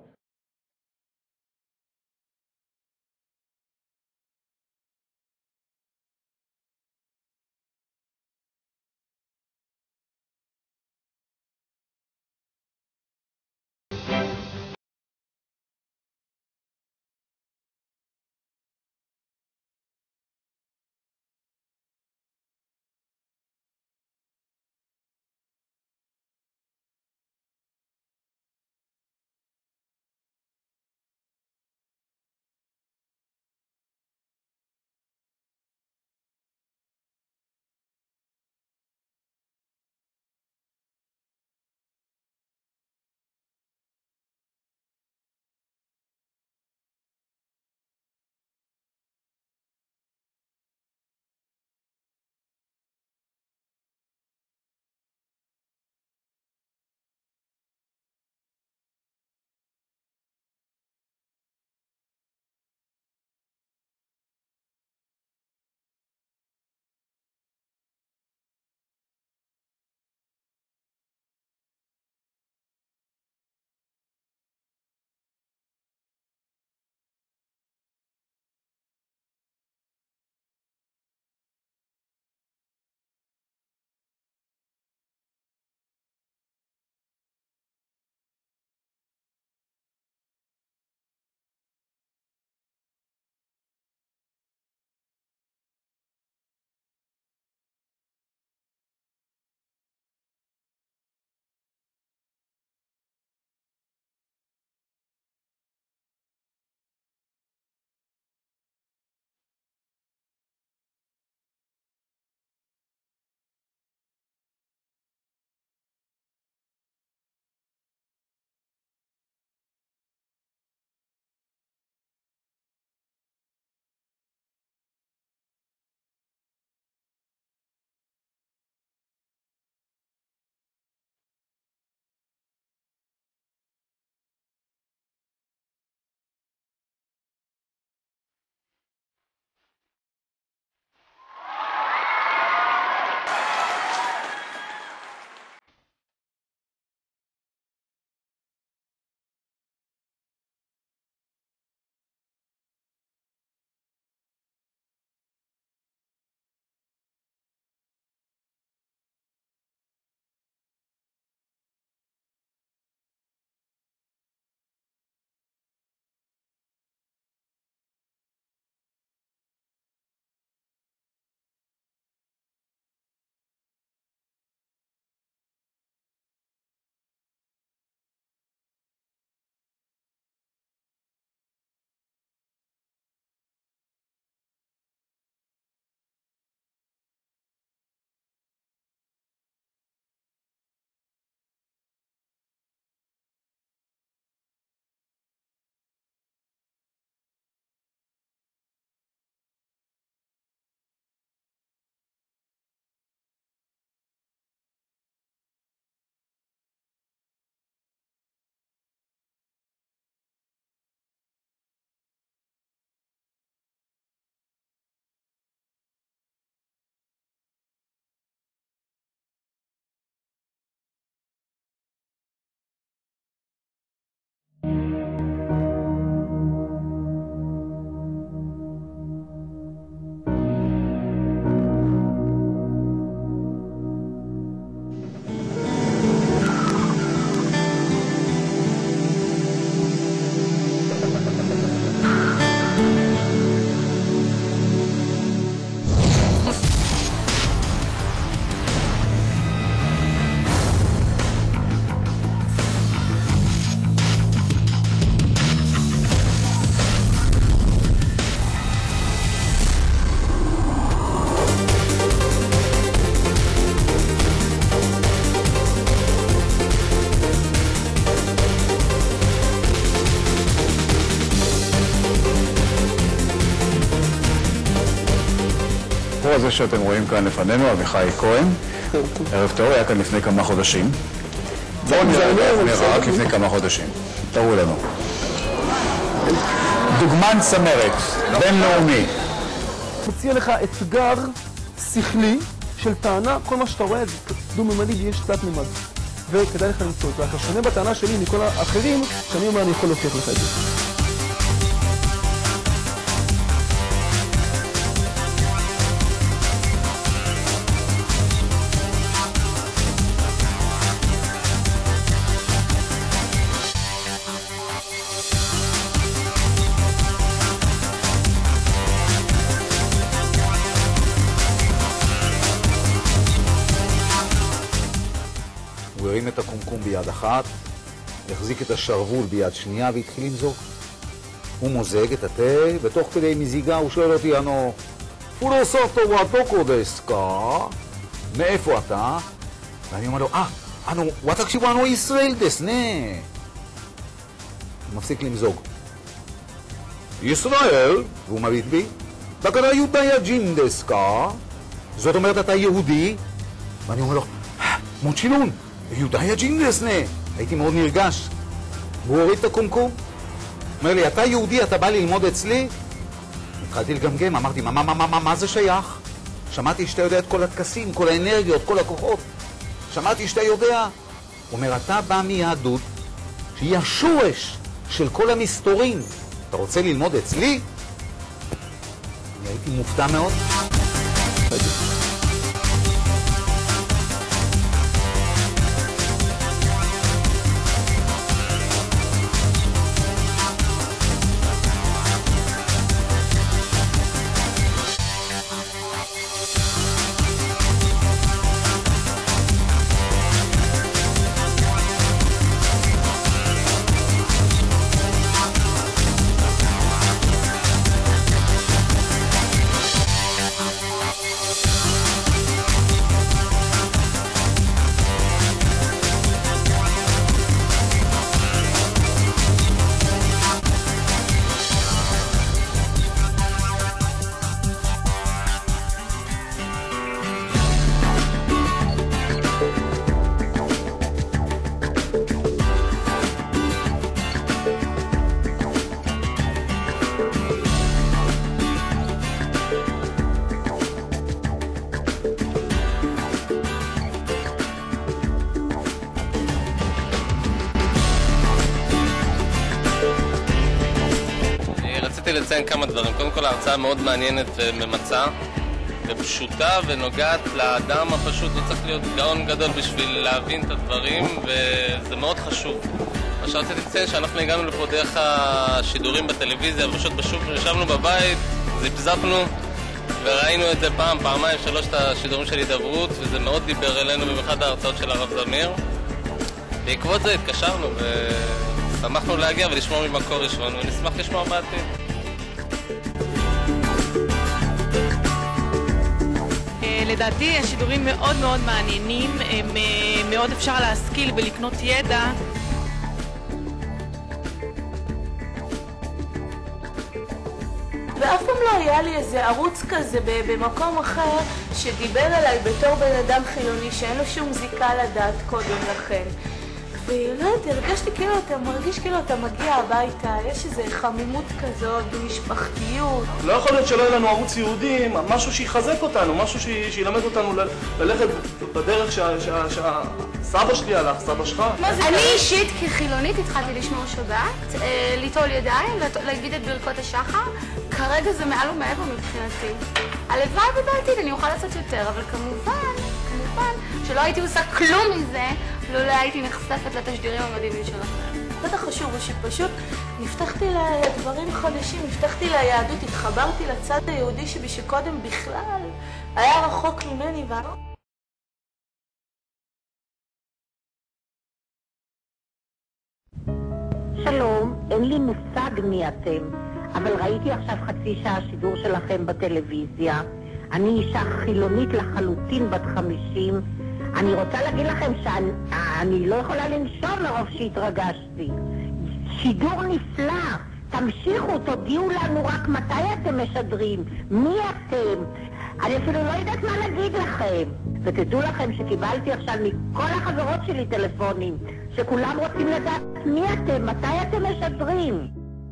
הבחור הזה שאתם רואים כאן לפנינו, אביחי כהן, ערב טוב, היה כאן לפני כמה חודשים. בואו נראה רק לפני כמה חודשים. תראו לנו. דוגמן צמרת, בינלאומי. מציע לך אתגר שכלי של טענה, כל מה שאתה רואה זה דו-ממדי ויש תלת ממד. וכדאי לך למצוא את זה. אתה שונה בטענה שלי מכל האחרים, שאני אומר אני יכול להוכיח לך את זה. הוא הרים את הקומקום ביד אחת, החזיק את השרוול ביד שנייה והתחיל למזוג. הוא מוזג את התה, ותוך כדי מזיגה הוא שואל אותי, פולוסופטו וואטוקו דסקה, מאיפה אתה? ואני אומר לו, וואטקשי וואנו ישראל דסנה. הוא מפסיק למזוג. ישראל, והוא מביט בי, דקרה יהודיה ג'ין דסקה, זאת אומרת אתה יהודי? ואני אומר לו, מוצ'ילון, יהודיה ג'ין דסנה. הייתי מאוד נרגש. והוא הוריד את הקומקום. אומר לי, אתה יהודי, אתה בא ללמוד אצלי? התחלתי לגמגם, אמרתי, מה זה שייך? שמעתי שאתה יודע את כל הטקסים, כל האנרגיות, כל הכוחות. שמעתי שאתה יודע. הוא אומר, אתה בא מיהדות, שהיא השורש של כל המסתורים. אתה רוצה ללמוד אצלי? אני הייתי מופתע מאוד. לציין כמה דברים. קודם כל ההרצאה מאוד מעניינת וממצה ופשוטה ונוגעת לאדם הפשוט. לא צריך להיות גאון גדול בשביל להבין את הדברים, וזה מאוד חשוב. מה שרציתי לציין שאנחנו הגענו לפה דרך השידורים בטלוויזיה, ופשוט ישבנו בבית, זיפזפנו וראינו את זה פעם, פעמיים, שלוש את השידורים של הידברות, וזה מאוד דיבר אלינו במיוחד ההרצאות של הרב זמיר. בעקבות זה התקשרנו ושמחנו להגיע ולשמוע ממקור ראשון, ונשמח לשמוע בעתיד. לדעתי השידורים מאוד מאוד מעניינים, מאוד אפשר להשכיל ולקנות ידע. ואף פעם לא היה לי איזה ערוץ כזה במקום אחר שדיבר עליי בתור בן אדם חילוני שאין לו שום זיקה לדת קודם לכן. ולא יודעת, הרגשתי כאילו אתה מרגיש כאילו אתה מגיע הביתה, יש איזו חמימות כזאת, במשפחתיות. לא יכול להיות שלא יהיה לנו ערוץ יהודי, משהו שיחזק אותנו, משהו שילמד אותנו ללכת בדרך שהסבא שלי הלך, סבא שלך. אני אישית כחילונית התחלתי לשמור שבת, ליטול ידיים, להגיד את ברכות השחר. כרגע זה מעל ומעבר מבחינתי. הלוואי ובעתיד אני אוכל לעשות יותר, אבל כמובן שלא הייתי עושה כלום מזה, לא הייתי נחשפת לתשדירים המדהימים שלכם. זה חשוב, שפשוט נפתחתי לדברים חדשים, נפתחתי ליהדות, התחברתי לצד היהודי שבשקודם בכלל היה רחוק ממני. שלום, אין לי מושג מי אתם, אבל ראיתי עכשיו חצי שעה שידור שלכם בטלוויזיה. אני אישה חילונית לחלוטין בת 50. אני רוצה להגיד לכם שאני לא יכולה לנשום מרוב שהתרגשתי. שידור נפלא, תמשיכו, תודיעו לנו רק מתי אתם משדרים, מי אתם. אני אפילו לא יודעת מה להגיד לכם. ותדעו לכם שקיבלתי עכשיו מכל החברות שלי טלפונים, שכולם רוצים לדעת מי אתם, מתי אתם משדרים.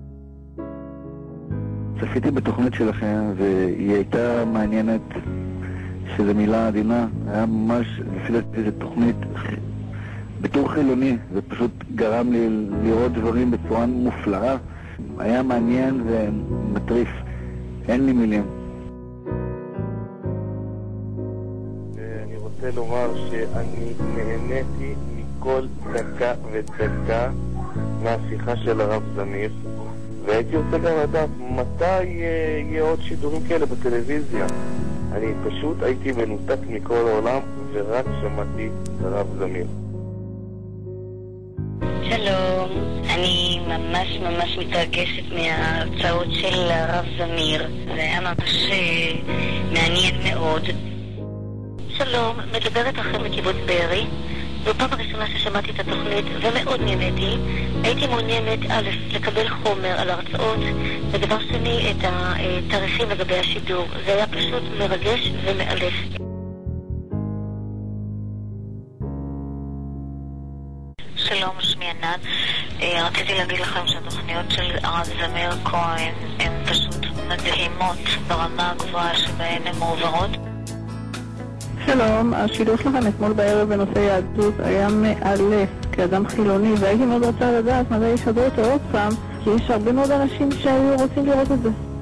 צפיתי בתוכנית שלכם והיא הייתה מעניינת, שזו מילה עדינה, היה ממש, לפי דעתי זו תוכנית בתור חילוני, זה פשוט גרם לי לראות דברים בצורה מופלאה, היה מעניין ומטריף, אין לי מילים. אני רוצה לומר שאני נהניתי מכל דקה ודקה מהשיחה של הרב זמיר, והייתי רוצה גם לדעת מתי יהיה עוד שידורים כאלה בטלוויזיה. אני פשוט הייתי מנותק מכל העולם ורק שמעתי את הרב זמיר. שלום, אני ממש מתרגשת מההרצאות של הרב זמיר, זה היה ממש מעניין מאוד. שלום, מדברת לכם מקיבוץ בארי. זו פעם הראשונה ששמעתי את התוכנית ומאוד נהניתי. הייתי מעוניינת א', לקבל חומר על הרצאות, ודבר שני את התאריכים לגבי השידור. זה היה פשוט מרגש ומאלף. שלום, שמי ענת. רציתי להגיד לכם שהתוכניות של הרב זמיר כהן הן פשוט מדהימות ברמה הגבוהה שבהן הן מעוברות. שלום, השידור שלכם אתמול בערב בנושא יהדות היה מאלף כאדם חילוני, והייתי מאוד רוצה לדעת מתי ישדרו אותו עוד פעם, כי יש הרבה מאוד אנשים שהיו רוצים לראות את זה.